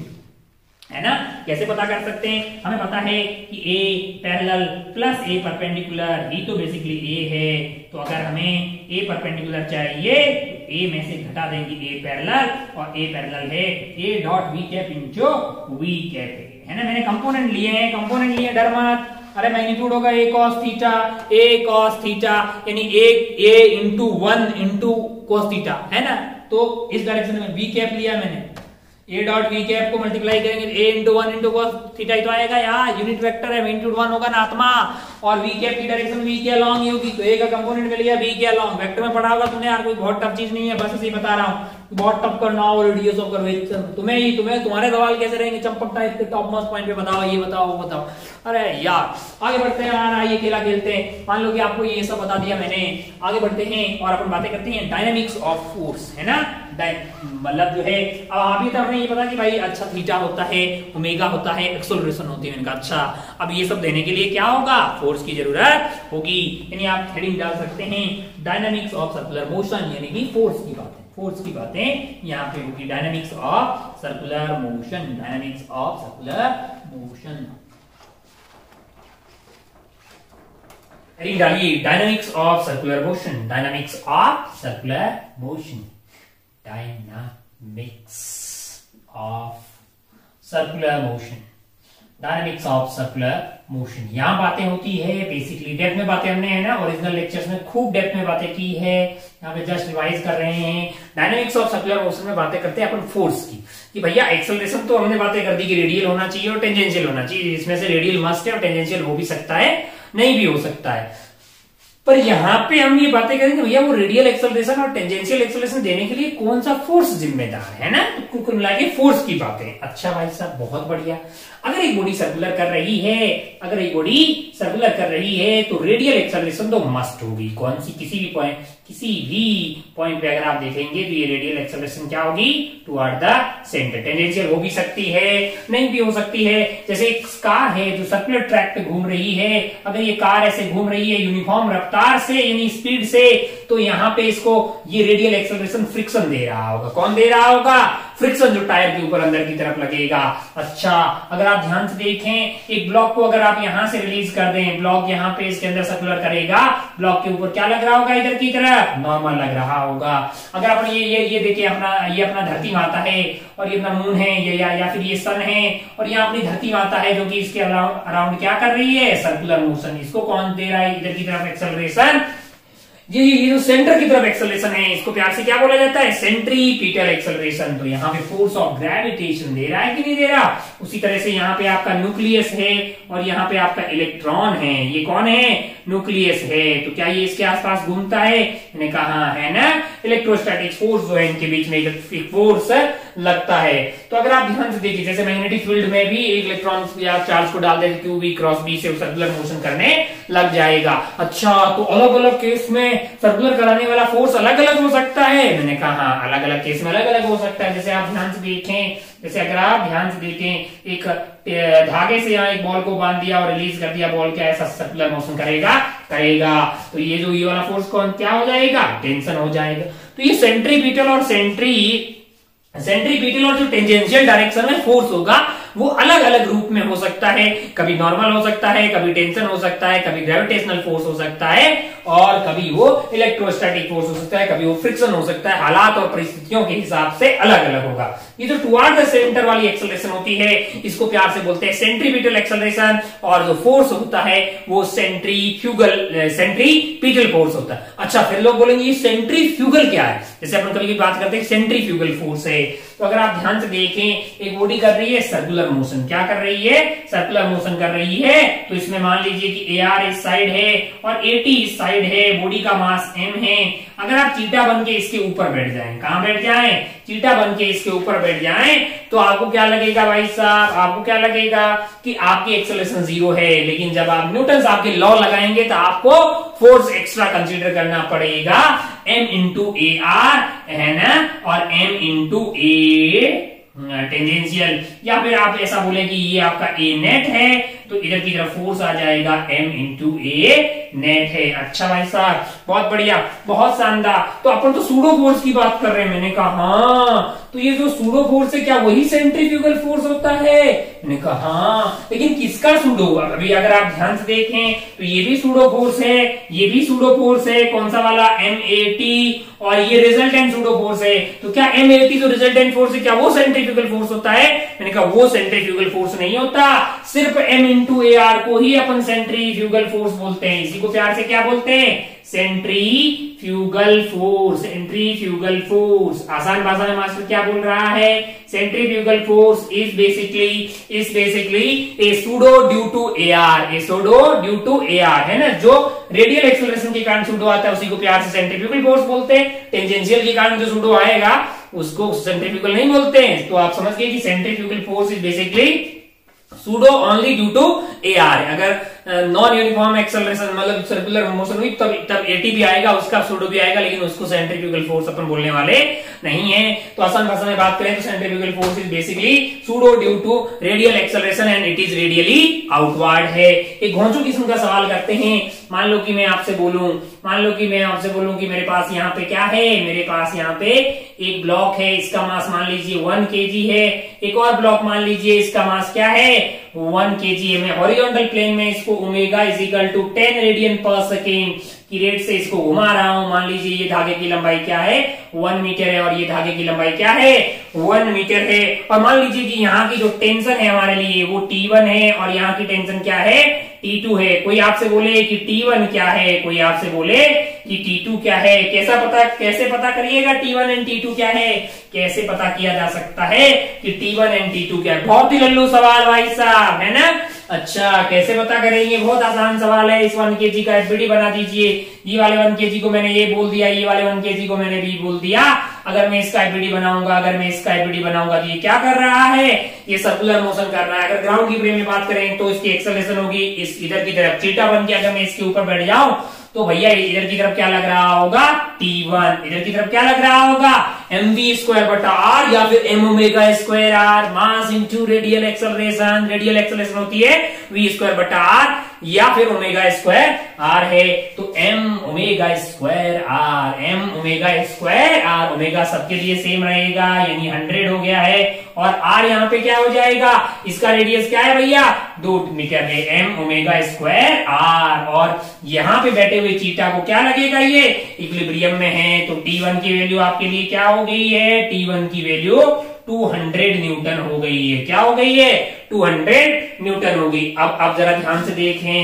है ना। कैसे पता कर सकते हैं, हमें पता है कि A parallel plus A perpendicular, ही तो बेसिकली A है, तो अगर हमें A परपेंडिकुलर चाहिए तो A में से घटा देंगे A पैरेलल, और A पैरेलल है A dot V cap into V cap है ना। मैंने कंपोनेंट लिए हैं, कंपोनेंट लिए डर मत, अरे मैग्नीट्यूड होगा A cos theta, A cos theta यानी A A into one into cos theta है ना। तो इस डायरेक्शन में V कैप लिया मैंने, ए डॉट वी कैप को मल्टीप्लाई करेंगे A into one into cos theta ही तो आएगा यार, यूनिट वेक्टर है, मैग्नीट्यूड वन होगा ना आत्मा, और वी कैप की डायरेक्शन वी के अलोंग ही होगी, तो ए का कंपोनेंट मिल गया वी के अलोंग। वेक्टर में पढ़ा होगा तुमने यार, कोई बहुत टफ चीज नहीं है, बस इसे बता रहा हूँ, बहुत टफ करना हो रेडियस ऑफ कर्वेचर, तुम्हें ही तुम्हें तुम्हारे सवाल कैसे रहेंगे चंपक टाइप के, टॉप मोस्ट पॉइंट पे बताओ, ये बताओ वो बताओ। अरे यार आगे बढ़ते हैं यार, आइए खेला खेलते हैं। मान लो कि आपको ये सब बता दिया मैंने, आगे बढ़ते हैं और अपन बातें करते हैं डायनामिक्स ऑफ फोर्स है ना। मतलब जो है अब अभी तक आपने ये पता कि भाई अच्छा थीटा होता है, ओमेगा होता है, एक्सेलरेशन होती है इनका। अच्छा अब ये सब देने के लिए क्या होगा, फोर्स की जरूरत होगी, यानी आप हेडिंग डाल सकते हैं डायनामिक्स ऑफ सर्कुलर मोशन, यानी कि फोर्स की बातें, फोर्स की बातें यहाँ पे होगी, dynamics of circular motion, dynamics of circular motion. Heading डालिए dynamics of circular motion, dynamics of circular motion, dynamics of circular motion, dynamics of circular motion. यहां बातें होती है बेसिकली डेप्थ में बातें हमने है ना ओरिजिनल लेक्चर्स में खूब डेप्थ में बातें की है, यहाँ पे जस्ट रिवाइज कर रहे हैं। डायनामिक्स ऑफ सर्कुलर मोशन में बातें करते हैं अपन फोर्स की, कि भैया एक्सेलरेशन तो हमने बातें कर दी कि रेडियल होना चाहिए और टेंजेंशियल होना चाहिए, इसमें से रेडियल मस्ट है और टेंजेंशियल हो भी सकता है नहीं भी हो सकता है, पर यहाँ पे हम ये बातें करेंगे भैया वो रेडियल एक्सेलरेशन और टेंजेंशियल एक्सेलरेशन देने के लिए कौन सा फोर्स जिम्मेदार है ना, तो कुल मिला के फोर्स की बातें। अच्छा भाई साहब बहुत बढ़िया। अगर एक बॉडी सर्कुलर कर रही है, अगर एक बॉडी सर्कुलर कर रही है तो रेडियल एक्सेलरेशन तो मस्ट होगी, कौन सी, किसी भी पॉइंट किसी भी पॉइंट पे अगर आप देखेंगे तो ये रेडियल एक्सेलरेशन क्या होगी, टुवर्ड द सेंटर। टेंजेंशियल हो भी सकती है, नहीं भी हो सकती है। जैसे एक कार है जो सर्कुलर ट्रैक पे घूम रही है, अगर ये कार ऐसे घूम रही है यूनिफॉर्म रफ्तार से यानी स्पीड से, तो यहाँ पे इसको ये रेडियल एक्सेलरेशन फ्रिक्शन दे रहा होगा। कौन दे रहा होगा, फ्रिक्शन, जो टायर के ऊपर अंदर की तरफ लगेगा। अच्छा, अगर आप ध्यान से देखें, एक ब्लॉक को अगर आप यहां से रिलीज कर दें, ब्लॉक यहाँ पे इसके अंदर सर्कुलर करेगा, ब्लॉक के ऊपर क्या लग रहा होगा, इधर की तरफ नॉर्मल लग रहा होगा। अगर अपन ये ये ये देखिए, अपना ये अपना धरती माता है और ये अपना मून है, ये या, या फिर ये सन है, और यहाँ अपनी धरती माता है जो कि इसके अराउंड क्या कर रही है, सर्कुलर मोशन। इसको कौन दे रहा है, इधर की तरफ एक्सेलरेशन, ये ये जो सेंटर की तरफ एक्सेलरेशन है, इसको प्यार से क्या बोला जाता है, सेंट्रीपिटल एक्सेलरेशन। तो यहाँ पे फोर्स ऑफ ग्रेविटेशन दे रहा है कि नहीं दे रहा। उसी तरह से यहाँ पे आपका न्यूक्लियस है और यहाँ पे आपका इलेक्ट्रॉन है। ये कौन है, न्यूक्लियस है। तो क्या ये इसके आसपास घूमता है, मैंने कहा है ना, इलेक्ट्रोस्टैटिक फोर्स जो है इनके बीच में इलेक्ट्रिक फोर्स लगता है। तो अगर आप ध्यान से देखिए, जैसे मैग्नेटिक फील्ड में भी एक इलेक्ट्रॉन या चार्ज को डाल देते क्यू बी क्रॉस बी से सर्कुलर मोशन करने लग जाएगा। अच्छा, तो अलग अलग केस में सर्कुलर कराने वाला फोर्स अलग अलग हो सकता है। मैंने कहा अलग अलग केस में अलग अलग हो सकता है। जैसे आप ध्यान से देखें, जैसे अगर आप ध्यान से देखें, एक धागे से यहाँ एक बॉल को बांध दिया और रिलीज कर दिया, बॉल क्या ऐसा सर्कुलर मोशन करेगा करेगा तो ये जो ये वाला फोर्स कौन क्या हो जाएगा, टेंशन हो जाएगा। तो ये सेंट्रीपिटल और सेंट्री सेंट्रीपिटल और जो टेंजेंशियल डायरेक्शन में फोर्स होगा वो अलग अलग रूप में हो सकता है। कभी नॉर्मल हो सकता है, कभी टेंशन हो सकता है, कभी ग्रेविटेशनल फोर्स हो सकता है, और कभी वो इलेक्ट्रोस्टैटिक फोर्स हो सकता है, कभी वो फ्रिक्शन हो सकता है। हालात और परिस्थितियों के हिसाब से अलग अलग होगा। ये जो टुवर्ड द सेंटर वाली एक्सेलरेशन होती है, इसको प्यार से बोलते हैं सेंट्रीपिटल एक्सेलरेशन, और जो फोर्स होता है वो सेंट्रीफ्यूगल सेंट्रीपिटल फोर्स होता है। अच्छा, फिर लोग बोलेंगे ये सेंट्रीफ्यूगल क्या है। जैसे अपन कभी बात करते हैं सेंट्रीफ्यूगल फोर्स है, तो अगर आप ध्यान से देखें, एक बॉडी कर रही है सर्कुलर मोशन, क्या कर रही है, सर्कुलर मोशन कर रही है। तो इसमें मान लीजिए कि ए आर इस साइड है और ए टी इस साइड है, बॉडी का मास एम है। अगर आप चीटा बन के इसके ऊपर बैठ जाएं, कहां बैठ जाएं, चीटा बन के इसके ऊपर बैठ जाएं, तो आपको क्या लगेगा भाई साहब, आपको क्या लगेगा कि आपकी एक्सेलरेशन जीरो है। लेकिन जब आप न्यूटन साहब के लॉ लगाएंगे तो आपको फोर्स एक्स्ट्रा कंसीडर करना पड़ेगा, एम इंटू ए आर है ना, और एम इंटू ए टेंजेंशियल, या फिर आप ऐसा बोले कि ये आपका ए नेट है, तो इधर की तरफ फोर्स आ जाएगा एम इंटू ए नेट है। अच्छा भाई साहब, बहुत बढ़िया, बहुत शानदार। तो अपन तो सूडो फोर्स की बात कर रहे हैं। मैंने कहा हाँ, तो ये जो सूडो फोर्स है क्या वही सेंट्रीफ्यूगल फोर्स होता है। मैंने कहा हाँ, लेकिन किसका सूडो। अभी अगर आप ध्यान से देखें तो ये भी सूडो फोर्स है, ये भी सूडो फोर्स है। कौन सा वाला, एम ए टी, और ये रिजल्टेंट सूडो फोर्स है। तो क्या एम ए टी जो रिजल्टेंट फोर्स है क्या वो सेंट्रीफ्यूगल फोर्स होता है। मैंने कहा वो सेंट्रीफ्यूगल फोर्स नहीं होता, सिर्फ एम इंटू ए आर को ही अपन सेंट्रीफ्यूगल फोर्स बोलते हैं। इसी को प्यार से क्या बोलते हैं, सेंट्रीफ्यूगल फोर्स। सेंट्रीफ्यूगल फोर्स आसान भाषा में मास्टर क्या बोल रहा है, centrifugal force is basically is basically a pseudo due to A R, a pseudo due to A R है ना। जो रेडियल एक्सेलरेशन के कारण सूडो आता है उसी को प्यार से सेंट्रीफ्यूगल फोर्स बोलते हैं। टेंजेंशियल के कारण जो सूडो आएगा उसको सेंट्रीफ्यूगल नहीं बोलते हैं। तो आप समझ गए कि centrifugal force is basically pseudo only due to A R. अगर नॉन यूनिफॉर्म एक्सेलरेशन मतलब सर्कुलर मोशन हुई तब तब एटी भी आएगा, उसका सूडो भी आएगा, लेकिन उसको सेंट्रीफ्यूगल फोर्स अपन बोलने वाले नहीं है। तो आसान भाषा में बात करें तो centrifugal force is basically pseudo due to radial acceleration and it is radially outward है। एक घोंचू किस्म का सवाल करते हैं। मान लो कि मैं आपसे बोलूं मान लो कि मैं आपसे बोलूं कि मेरे पास यहाँ पे क्या है, मेरे पास यहाँ पे एक ब्लॉक है, इसका मास मान लीजिए वन केजी है। एक और ब्लॉक मान लीजिए इसका मास क्या है, वन केजी है। मैं हॉरिजॉन्टल प्लेन में इसको omega is equal to ten radian पर सेकेंड की रेट से इसको घुमा रहा हूं। मान लीजिए ये धागे की लंबाई क्या है, वन मीटर है, और ये धागे की लंबाई क्या है, वन मीटर है। और मान लीजिए कि यहाँ की जो टेंशन है हमारे लिए वो टी वन है, और यहाँ की टेंशन क्या है, टी टू है। कोई आपसे बोले कि टी वन क्या है, कोई आपसे बोले कि टी टू क्या है, कैसा पता कैसे पता करिएगा T one and T two क्या है, कैसे पता किया जा सकता है कि T one and T two क्या है। बहुत ही लल्लू सवाल भाई साहब, है ना। अच्छा, कैसे पता करेंगे, बहुत आसान सवाल है। इस वन केजी का एफबीडी बना दीजिए। ये वाले वन केजी को मैंने ये बोल दिया, ये वाले वन केजी को मैंने बी बोल दिया। अगर मैं इसका एफबीडी बनाऊंगा अगर मैं इसका एफबीडी बनाऊंगा तो ये क्या कर रहा है, ये सर्कुलर मोशन कर रहा है। अगर ग्राउंड की प्लेन में बात करें तो इसकी एक्सेलरेशन होगी इस इधर की तरफ, चीटा बन के अगर मैं इसके ऊपर बैठ जाऊं तो भैया इधर की तरफ क्या लग रहा होगा टी वन, इधर की तरफ क्या लग रहा होगा एम वी स्क्वायर बटा आर या फिर M omega square R, mass into radial acceleration, radial acceleration होती है वी स्क्वायर बटा आर या फिर ओमेगा स्क्वायर आर है, तो M omega square R, M omega square R, omega सबके लिए सेम रहेगा यानी हंड्रेड हो गया है, और आर यहाँ पे क्या हो जाएगा, इसका रेडियस क्या है भैया दो मीटर है, एम ओमेगा स्क्वायर आर, और यहाँ पे बैठे हुए चीटा को क्या लगेगा, ये इक्विलिब्रियम में है, तो टी वन की वैल्यू आपके लिए क्या हो गई है, टी वन की वैल्यू टू हंड्रेड न्यूटन हो गई है, क्या हो गई है टू हंड्रेड न्यूटन हो गई। अब अब जरा ध्यान से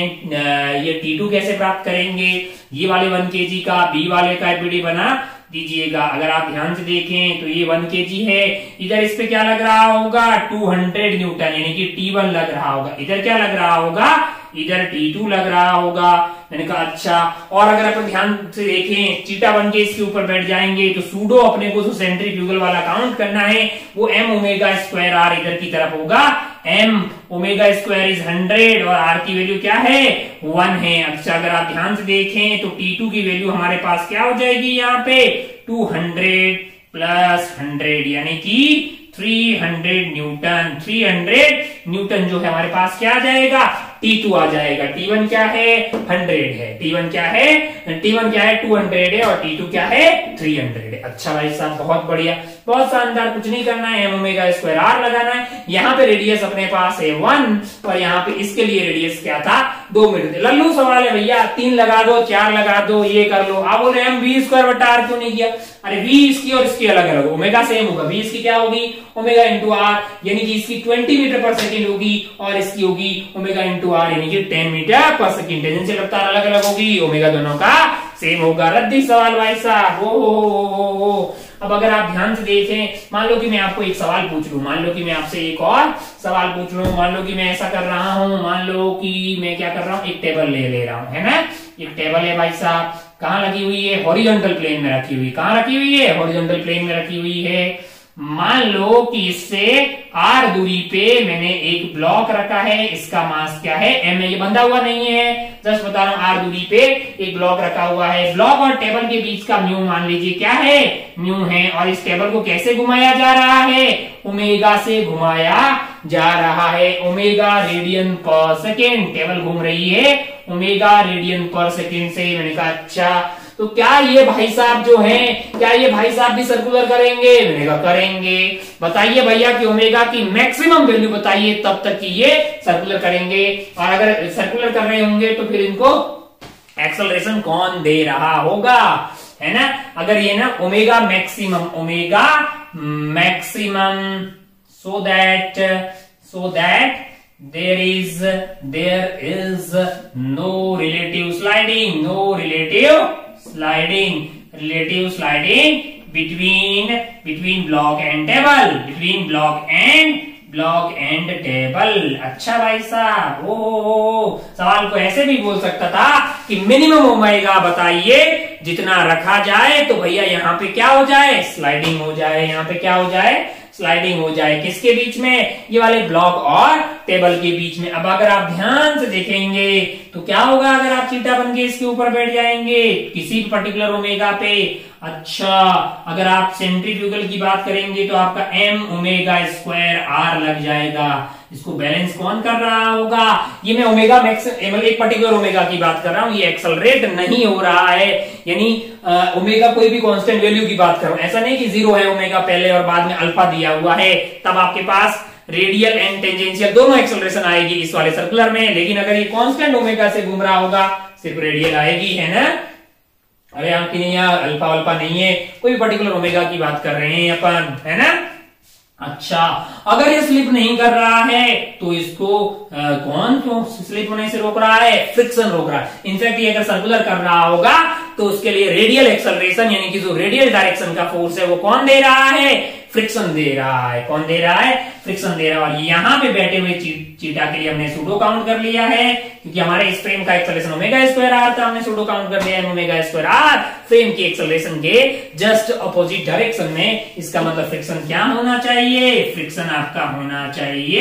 देखें ये टी टू कैसे प्राप्त करेंगे, ये वाले वन केजी का बी वाले का एपीडी बना दीजिएगा। अगर आप ध्यान से देखें तो ये वन केजी है, इधर इस पे क्या लग रहा होगा टू हंड्रेड न्यूटन यानी कि टी वन लग रहा होगा, इधर क्या लग रहा होगा, इधर टी टू लग रहा होगा। मैंने कहा अच्छा, और अगर अपन ध्यान से देखें चीटा बन के इसके ऊपर बैठ जाएंगे तो सूडो अपने को जो सेंट्रीफ्यूगल वाला काउंट करना है वो एम ओमेगा स्क्वायर आर इधर की तरफ होगा, M omega square is hundred और आर की वैल्यू क्या है वन है। अच्छा अगर आप ध्यान से देखें तो टी टू की वैल्यू हमारे पास क्या हो जाएगी यहाँ पे टू हंड्रेड प्लस हंड्रेड यानी कि three hundred newton, three hundred newton जो है हमारे पास क्या आ जाएगा टी टू आ जाएगा। टी वन क्या है हंड्रेड है, टी वन क्या है टी वन क्या है टू हंड्रेड है और टी टू क्या है थ्री हंड्रेड है। अच्छा भाई साहब बहुत बढ़िया, बहुत शानदार, कुछ नहीं करना है, एम ओमेगा स्क्वायर आर लगाना है। यहाँ पे रेडियस अपने पास है वन और यहाँ पे इसके लिए रेडियस क्या था दो मीटर। लल्लू सवाल है भैया, तीन लगा दो चार लगा दो ये कर लो। आप बोल रहे एम वी स्क्वायर बटा आर क्यों नहीं किया, अरे वी इसकी और इसकी अलग अलग, ओमेगा सेम होगा, वी इसकी क्या होगी ओमेगा इंटू आर यानी कि इसकी ट्वेंटी मीटर पर सेकेंड होगी और इसकी होगी ओमेगा इंटू आर यानी कि टेन मीटर पर सेकेंड। टेंजेंशियल रफ्तार अलग अलग होगी, ओमेगा दोनों का सेम होगा। रद्दी सवाल भाई साहब, हो हो हो हो। अब अगर आप ध्यान से देखें, मान लो कि मैं आपको एक सवाल पूछ लूं, मान लो कि मैं आपसे एक और सवाल पूछ लूं, मान लो कि मैं ऐसा कर रहा हूं, मान लो कि मैं क्या कर रहा हूं, एक टेबल ले ले रहा हूं, है ना, एक टेबल है भाई साहब, कहाँ लगी हुई है हॉरिजॉन्टल प्लेन में रखी हुई, कहाँ रखी हुई है हॉरिजॉन्टल प्लेन में रखी हुई है। मान लो कि इससे आर दूरी पे मैंने एक ब्लॉक रखा है, इसका मास क्या है एम, ये बंधा हुआ नहीं है, जस्ट बता रहा हूं, आर दूरी पे एक ब्लॉक रखा हुआ है। ब्लॉक और टेबल के बीच का म्यू मान लीजिए क्या है म्यू है, और इस टेबल को कैसे घुमाया जा रहा है ओमेगा से घुमाया जा रहा है, ओमेगा रेडियन पर सेकेंड, टेबल घूम रही है ओमेगा रेडियन पर सेकेंड से। मैंने कहा अच्छा, तो क्या ये भाई साहब जो हैं, क्या ये भाई साहब भी सर्कुलर करेंगे, मैंने कहा करेंगे। बताइए भैया कि ओमेगा की मैक्सिमम वैल्यू बताइए तब तक कि ये सर्कुलर करेंगे, और अगर सर्कुलर कर रहे होंगे तो फिर इनको एक्सेलरेशन कौन दे रहा होगा, है ना। अगर ये ना omega maximum, omega maximum so that so that there is there is no relative sliding, no relative sliding, relative sliding between between block and table, between block and block and table. अच्छा भाई साहब, ओ सवाल को ऐसे भी बोल सकता था कि मिनिमम ओमेगा बताइए, जितना रखा जाए तो भैया यहाँ पे क्या हो जाए स्लाइडिंग हो जाए, यहाँ पे क्या हो जाए स्लाइडिंग हो जाए, किसके बीच में ये वाले ब्लॉक और टेबल के बीच में। अब अगर आप ध्यान से देखेंगे तो क्या होगा अगर आप चीटा बन के इसके ऊपर बैठ जाएंगे किसी पर्टिकुलर ओमेगा पे। अच्छा अगर आप सेंट्रीफ्यूगल की बात करेंगे तो आपका एम ओमेगा स्क्वायर आर लग जाएगा, इसको बैलेंस कौन कर रहा होगा, ये मैं ओमेगा मैक्स एक पर्टिकुलर ओमेगा की बात कर रहा हूं, ये एक्सेलरेट नहीं हो रहा है, यानी ओमेगा कोई भी कांस्टेंट वैल्यू की बात कर रहा हूं, ऐसा नहीं कि जीरो है ओमेगा पहले और बाद में अल्फा दिया हुआ है, तब आपके पास रेडियल एंड टेंजेंशियल दोनों एक्सेलरेशन आएगी इस वाले सर्कुलर में। लेकिन अगर ये कांस्टेंट ओमेगा से घूम रहा होगा सिर्फ रेडियल आएगी, है ना। अरे यहाँ की नहीं, यहाँ अल्फा अल्फा नहीं है, कोई पर्टिकुलर ओमेगा की बात कर रहे हैं अपन, है ना। अच्छा अगर ये स्लिप नहीं कर रहा है तो इसको आ, कौन क्यों स्लिप होने से रोक रहा है, फ्रिक्शन रोक रहा है। इनफैक्ट ये अगर सर्कुलर कर रहा होगा तो उसके लिए रेडियल एक्सेलरेशन यानी कि जो रेडियल डायरेक्शन का फोर्स है वो कौन दे रहा है, फ्रिक्शन दे रहा है। कौन दे रहा है, फ्रिक्शन दे रहा है। और यहाँ पे बैठे हुए ची, चीटा के लिए हमने सूडो काउंट कर लिया है, क्योंकि हमारे इस फ्रेम का एक्सेलरेशन ओमेगा स्क्वायर आर था, हमने सूडो काउंट कर लिया है ओमेगा स्क्वायर आर फ्रेम के एक्सेलरेशन के जस्ट अपोजिट डायरेक्शन में। इसका मतलब फ्रिक्शन क्या होना चाहिए, फ्रिक्शन आपका होना चाहिए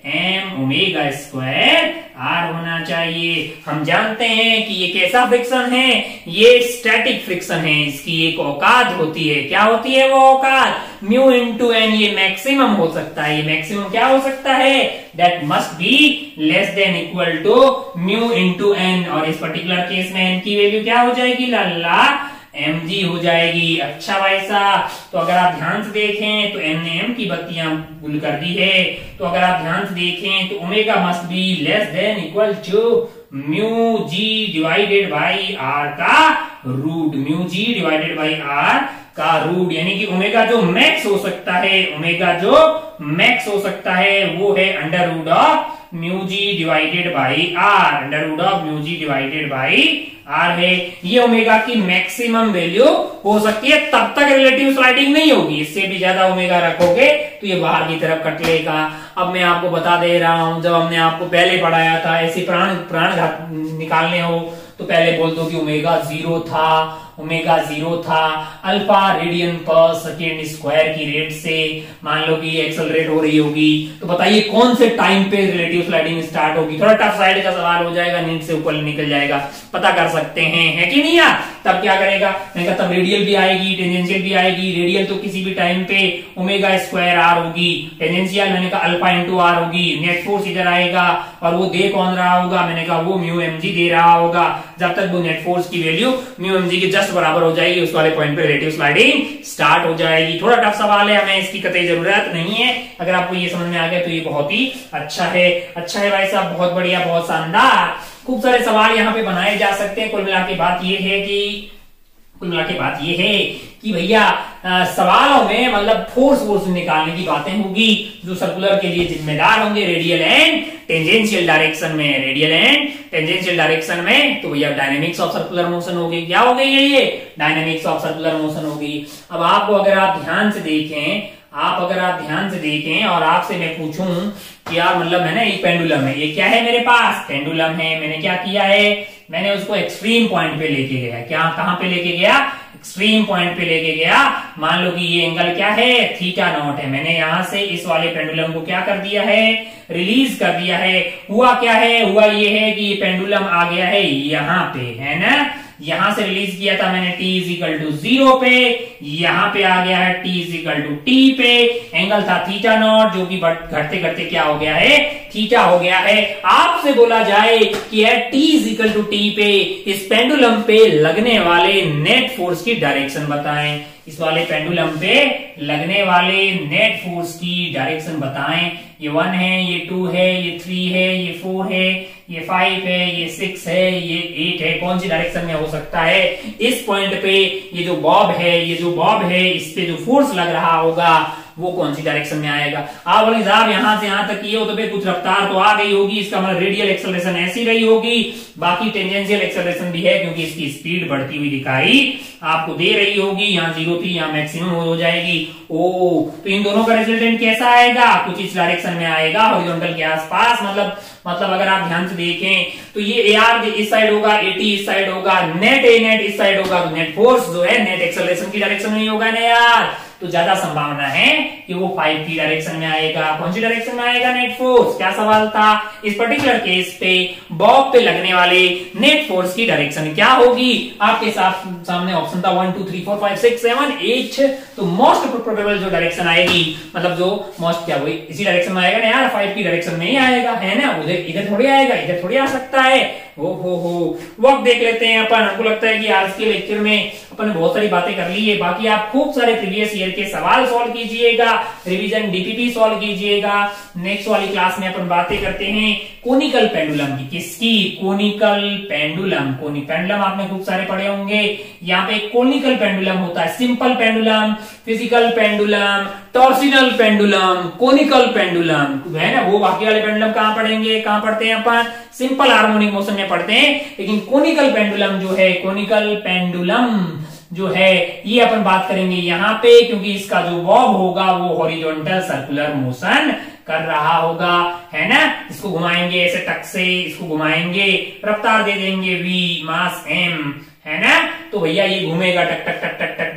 एम ओमेगा स्क्वायर आर होना चाहिए। हम जानते हैं कि ये कैसा फ्रिक्शन है, ये स्टैटिक फ्रिक्शन है, इसकी एक औकात होती है। क्या होती है वो औकात? Mu into N. ये मैक्सिमम हो सकता है, ये मैक्सिमम क्या हो सकता है? That must be less than equal to mu into N. और इस पर्टिकुलर केस में एन की वैल्यू क्या हो जाएगी? लल्ला एम जी हो जाएगी। अच्छा भाई साहब, तो अगर आप ध्यान से देखें तो एन ने एम की बत्तियां गुल कर दी है। तो अगर आप ध्यान से देखें तो omega must be less than equal to mu G divided by R का root. Mu G divided by R का रूट, यानी कि ओमेगा जो मैक्स हो सकता है, ओमेगा जो मैक्स हो सकता है वो है under root of mu G divided by R. Under root of mu G divided by R है। ये ओमेगा की मैक्सिमम वैल्यू हो सकती है, तब तक रिलेटिव स्लाइडिंग नहीं होगी। इससे भी ज्यादा ओमेगा रखोगे तो ये बाहर की तरफ कट लेगा। अब मैं आपको बता दे रहा हूं, जब हमने आपको पहले पढ़ाया था ऐसे प्राण प्राण घात निकालने हो तो पहले बोल दो कि ओमेगा जीरो था, ओमेगा जीरो था अल्फा रेडियन पर सेकेंड स्क्वायर की रेट से। मान लो कि एक्सेलरेट हो रही होगी, तो बताइए कौन से टाइम पे रिलेटिव स्लाइडिंग स्टार्ट होगी? थोड़ा टफ साइड का सवाल हो जाएगा, नींद से ऊपर निकल जाएगा, पता कर सकते हैं, है कि नहीं यार? तब क्या करेगा? मैंने कहा तब रेडियल भी आएगी, टेंजेंशियल भी आएगी। रेडियल तो किसी भी टाइम पे ओमेगा स्क्वायर आर होगी, टेंजेंशियल मैंने कहा अल्फा इंटू आर होगी। नेट फोर्स इधर आएगा और वो दे कौन रहा होगा? मैंने कहा वो म्यू एम जी दे रहा होगा। जब तक वो नेट फोर्स की वैल्यू म्यू एम जी के जस्ट बराबर हो जाएगी, उस वाले पॉइंट पे रिलेटिव स्लाइडिंग स्टार्ट हो जाएगी। थोड़ा टफ सवाल है, हमें इसकी कतई जरूरत नहीं है। अगर आपको ये समझ में आ गया तो ये बहुत ही अच्छा है। अच्छा है भाई साहब, बहुत बढ़िया, बहुत शानदार। खूब सारे सवाल यहाँ पे बनाए जा सकते हैं। कुल मिला के बात ये है कि कुल मिला के बात ये है कि भैया सवालों में मतलब फोर्स फोर्स निकालने की बातें होगी जो सर्कुलर के लिए जिम्मेदार होंगे रेडियल एंड टेंजेंशियल डायरेक्शन में। रेडियल एंड टेंजेंशियल डायरेक्शन में तो भैया डायनेमिक्स ऑफ सर्कुलर मोशन होगी। क्या हो गई है? ये डायनेमिक्स ऑफ सर्कुलर मोशन होगी। अब आपको अगर आप ध्यान से देखें, आप अगर आप ध्यान से देखें और आपसे मैं पूछूं कि यार मतलब है ना एक पेंडुलम है, ये क्या है मेरे पास? पेंडुलम है। मैंने क्या किया है? मैंने उसको एक्सट्रीम पॉइंट पे लेके गया। क्या? कहां पे लेके गया? एक्सट्रीम पॉइंट पे लेके गया। मान लो कि ये एंगल क्या है? थीटा नॉट है। मैंने यहां से इस वाले पेंडुलम को क्या कर दिया है? रिलीज कर दिया है। हुआ क्या है? हुआ ये है कि ये पेंडुलम आ गया है यहाँ पे, है ना? यहां से रिलीज किया था मैंने t is equal to zero पे, यहां पे आ गया है t is equal to T पे। एंगल था थीटा नॉट जो कि घटते घटते क्या हो गया है? थीटा हो गया है। आपसे बोला जाए कि t is equal to T पे इस पेंडुलम पे लगने वाले नेट फोर्स की डायरेक्शन बताएं। इस वाले पेंडुलम पे लगने वाले नेट फोर्स की डायरेक्शन बताएं। ये वन है, ये टू है, ये थ्री है, ये फोर है, ये फाइव है, ये सिक्स है, ये एट है। कौन सी डायरेक्शन में हो सकता है? इस पॉइंट पे ये जो बॉब है, ये जो बॉब है, इस पे जो फोर्स लग रहा होगा वो कौन सी डायरेक्शन में आएगा? आप बोले साहब यहां से यहां तक किए हो तो फिर कुछ रफ्तार तो आ गई होगी, इसका मतलब रेडियल एक्सेलरेशन ऐसी रही होगी। बाकी टेंजेंशियल एक्सेलरेशन भी है क्योंकि इसकी स्पीड बढ़ती हुई दिखाई आपको दे रही होगी। यहाँ जीरो थी, यहाँ मैक्सिमम हो जाएगी। ओ, तो इन दोनों का रिजल्टेंट कैसा आएगा? कुछ इस डायरेक्शन में आएगा, हॉरिजॉन्टल के आसपास। मतलब मतलब अगर आप ध्यान से देखें तो ये ए आर इस साइड होगा, एटी इस साइड होगा, नेट ए नेट इस साइड होगा, तो नेट फोर्स जो है नेट एक्सेलरेशन की डायरेक्शन में ही होगा ना यार। तो ज्यादा संभावना है कि वो फाइव की डायरेक्शन में आएगा। कौन सी डायरेक्शन में आएगा? Net force. क्या सवाल था? इस पर्टिकुलर केस पे बॉब पे लगने वाले नेट फोर्स की डायरेक्शन क्या होगी? आपके साथ सामने ऑप्शन था one two three four five six seven eight. तो मोस्ट प्रोबेबल जो डायरेक्शन आएगी, मतलब जो मोस्ट क्या हुई इसी डायरेक्शन में आएगा ना यार, फाइव की डायरेक्शन में ही आएगा, है ना? उधर इधर थोड़ी आएगा, इधर थोड़ी आ सकता है। हो हो हो वक्त देख लेते हैं अपन। हमको लगता है कि आज के लेक्चर में अपन ने बहुत सारी बातें कर ली है। बाकी आप खूब सारे प्रीवियस ईयर के सवाल सॉल्व कीजिएगा, रिवीजन डीपीपी सॉल्व कीजिएगा। नेक्स्ट वाली क्लास में अपन बातें करते हैं कोनिकल पेंडुलम की। किसकी? Conical pendulum. कोनी पेंडुलम आपने खूब सारे पढ़े होंगे। यहाँ पे कोनिकल पेंडुलम होता है, simple pendulum, physical pendulum, torsional pendulum, conical pendulum, है ना? वो बाकी वाले पेंडुलम कहाँ पढ़ेंगे? कहाँ पढ़ते हैं अपन? सिंपल हार्मोनिक मोशन में पढ़ते हैं। लेकिन कोनिकल पेंडुलम जो है, कोनिकल पेंडुलम जो है ये अपन बात करेंगे यहाँ पे, क्योंकि इसका जो बॉब होगा वो हॉरिजॉन्टल सर्कुलर मोशन कर रहा होगा, है ना? इसको घुमाएंगे ऐसे टक से, इसको घुमाएंगे, रफ्तार दे देंगे v, मास m, है ना? तो भैया ये घूमेगा टक टक टक टक टक टक टक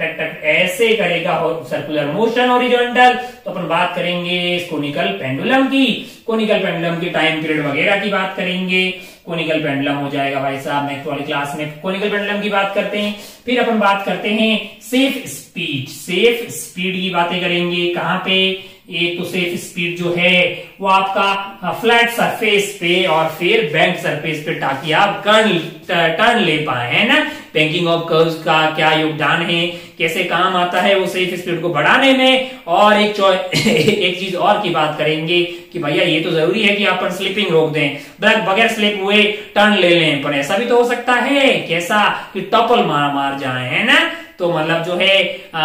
ऐसे करेगा सर्कुलर मोशन हॉरिजॉन्टल, तो अपन बात करेंगे कोनिकल पेंडुलम की। कोनिकल पेंडुलम की टाइम पीरियड वगैरह की बात करेंगे। कोनिकल पेंडुलम हो जाएगा भाई साहब, नेक्स्ट वाली क्लास में कोनिकल पेंडुलम की बात करते हैं। फिर अपन बात करते हैं सेफ स्पीड, सेफ स्पीड की बातें करेंगे। कहां पे? एक तो सेफ स्पीड जो है वो आपका फ्लैट सरफेस पे और फिर बैंक सरफेस पे, ताकि आप टर्न टर्न ले पाए, है ना। बैंकिंग ऑफ कर्व्स का क्या योगदान है, कैसे काम आता है वो सेफ स्पीड को बढ़ाने में। और एक एक चीज और की बात करेंगे कि भैया ये तो जरूरी है कि आप स्लिपिंग रोक दें, बगैर स्लिप हुए टर्न ले लें, पर ऐसा भी तो हो सकता है कैसा कि टॉपल मार मार जाए, है ना। तो मतलब जो है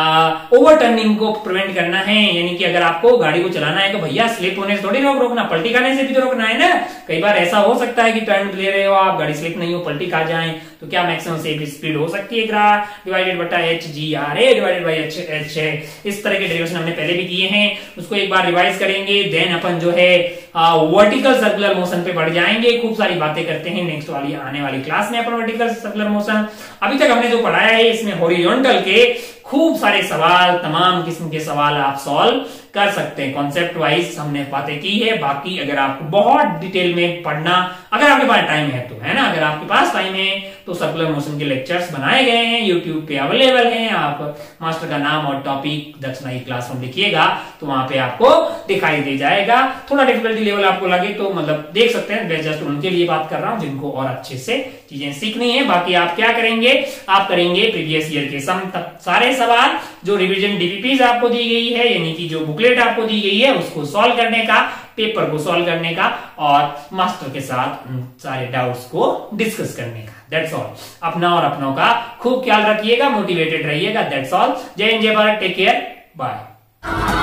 ओवर टर्निंग को प्रिवेंट करना है, यानी कि अगर आपको गाड़ी को चलाना है तो भैया स्लिप होने से थोड़ी रोक रोकना, पलटी खाने से भी तो रोकना है ना। कई बार ऐसा हो सकता है कि टर्न ले रहे हो आप, गाड़ी स्लिप नहीं हो, पलटी खा जाए, तो क्या मैक्सिमम सेफ स्पीड हो सकती है ग्राफ डिवाइडेड बटा H G R A divided by H H है। इस तरह के डेरिवेशन हमने पहले भी किए हैं, उसको एक बार रिवाइज करेंगे, देन अपन जो है वर्टिकल सर्कुलर मोशन पे बढ़ जाएंगे। खूब सारी बातें करते हैं नेक्स्ट वाली आने वाली क्लास में अपन वर्टिकल सर्कुलर मोशन। अभी तक हमने जो पढ़ाया है इसमें हॉरिजॉन्टल के खूब सारे सवाल, तमाम किस्म के सवाल आप सॉल्व कर सकते हैं। कॉन्सेप्ट वाइज हमने बातें की है। बाकी अगर आपको बहुत डिटेल में पढ़ना, अगर आपके पास टाइम है तो, है ना, अगर आपके पास टाइम है तो सर्कुलर मोशन के लेक्चर्स बनाए गए हैं, यूट्यूब पे अवेलेबल हैं। आप मास्टर का नाम और टॉपिक दक्षिणाई क्लासरूम लिखिएगा तो वहां पे आपको दिखाई दे जाएगा। थोड़ा डिफिकल्टी लेवल आपको लगे तो मतलब देख सकते हैं, मैं जस्ट उनके लिए बात कर रहा हूं जिनको और अच्छे से चीजें सीखनी है। बाकी आप क्या करेंगे, आप करेंगे प्रीवियस ईयर के सम सारे सवाल, जो रिवीजन डीपीपीज आपको दी गई है, यानी कि जो बुकलेट आपको दी गई है उसको सॉल्व करने का, पेपर को सॉल्व करने का और मास्टर के साथ सारे डाउट्स को डिस्कस करने का। That's all. अपना और अपनों का खूब ख्याल रखिएगा, मोटिवेटेड रहिएगा। That's all. जय हिंद, जय भारत, टेक केयर, बाय।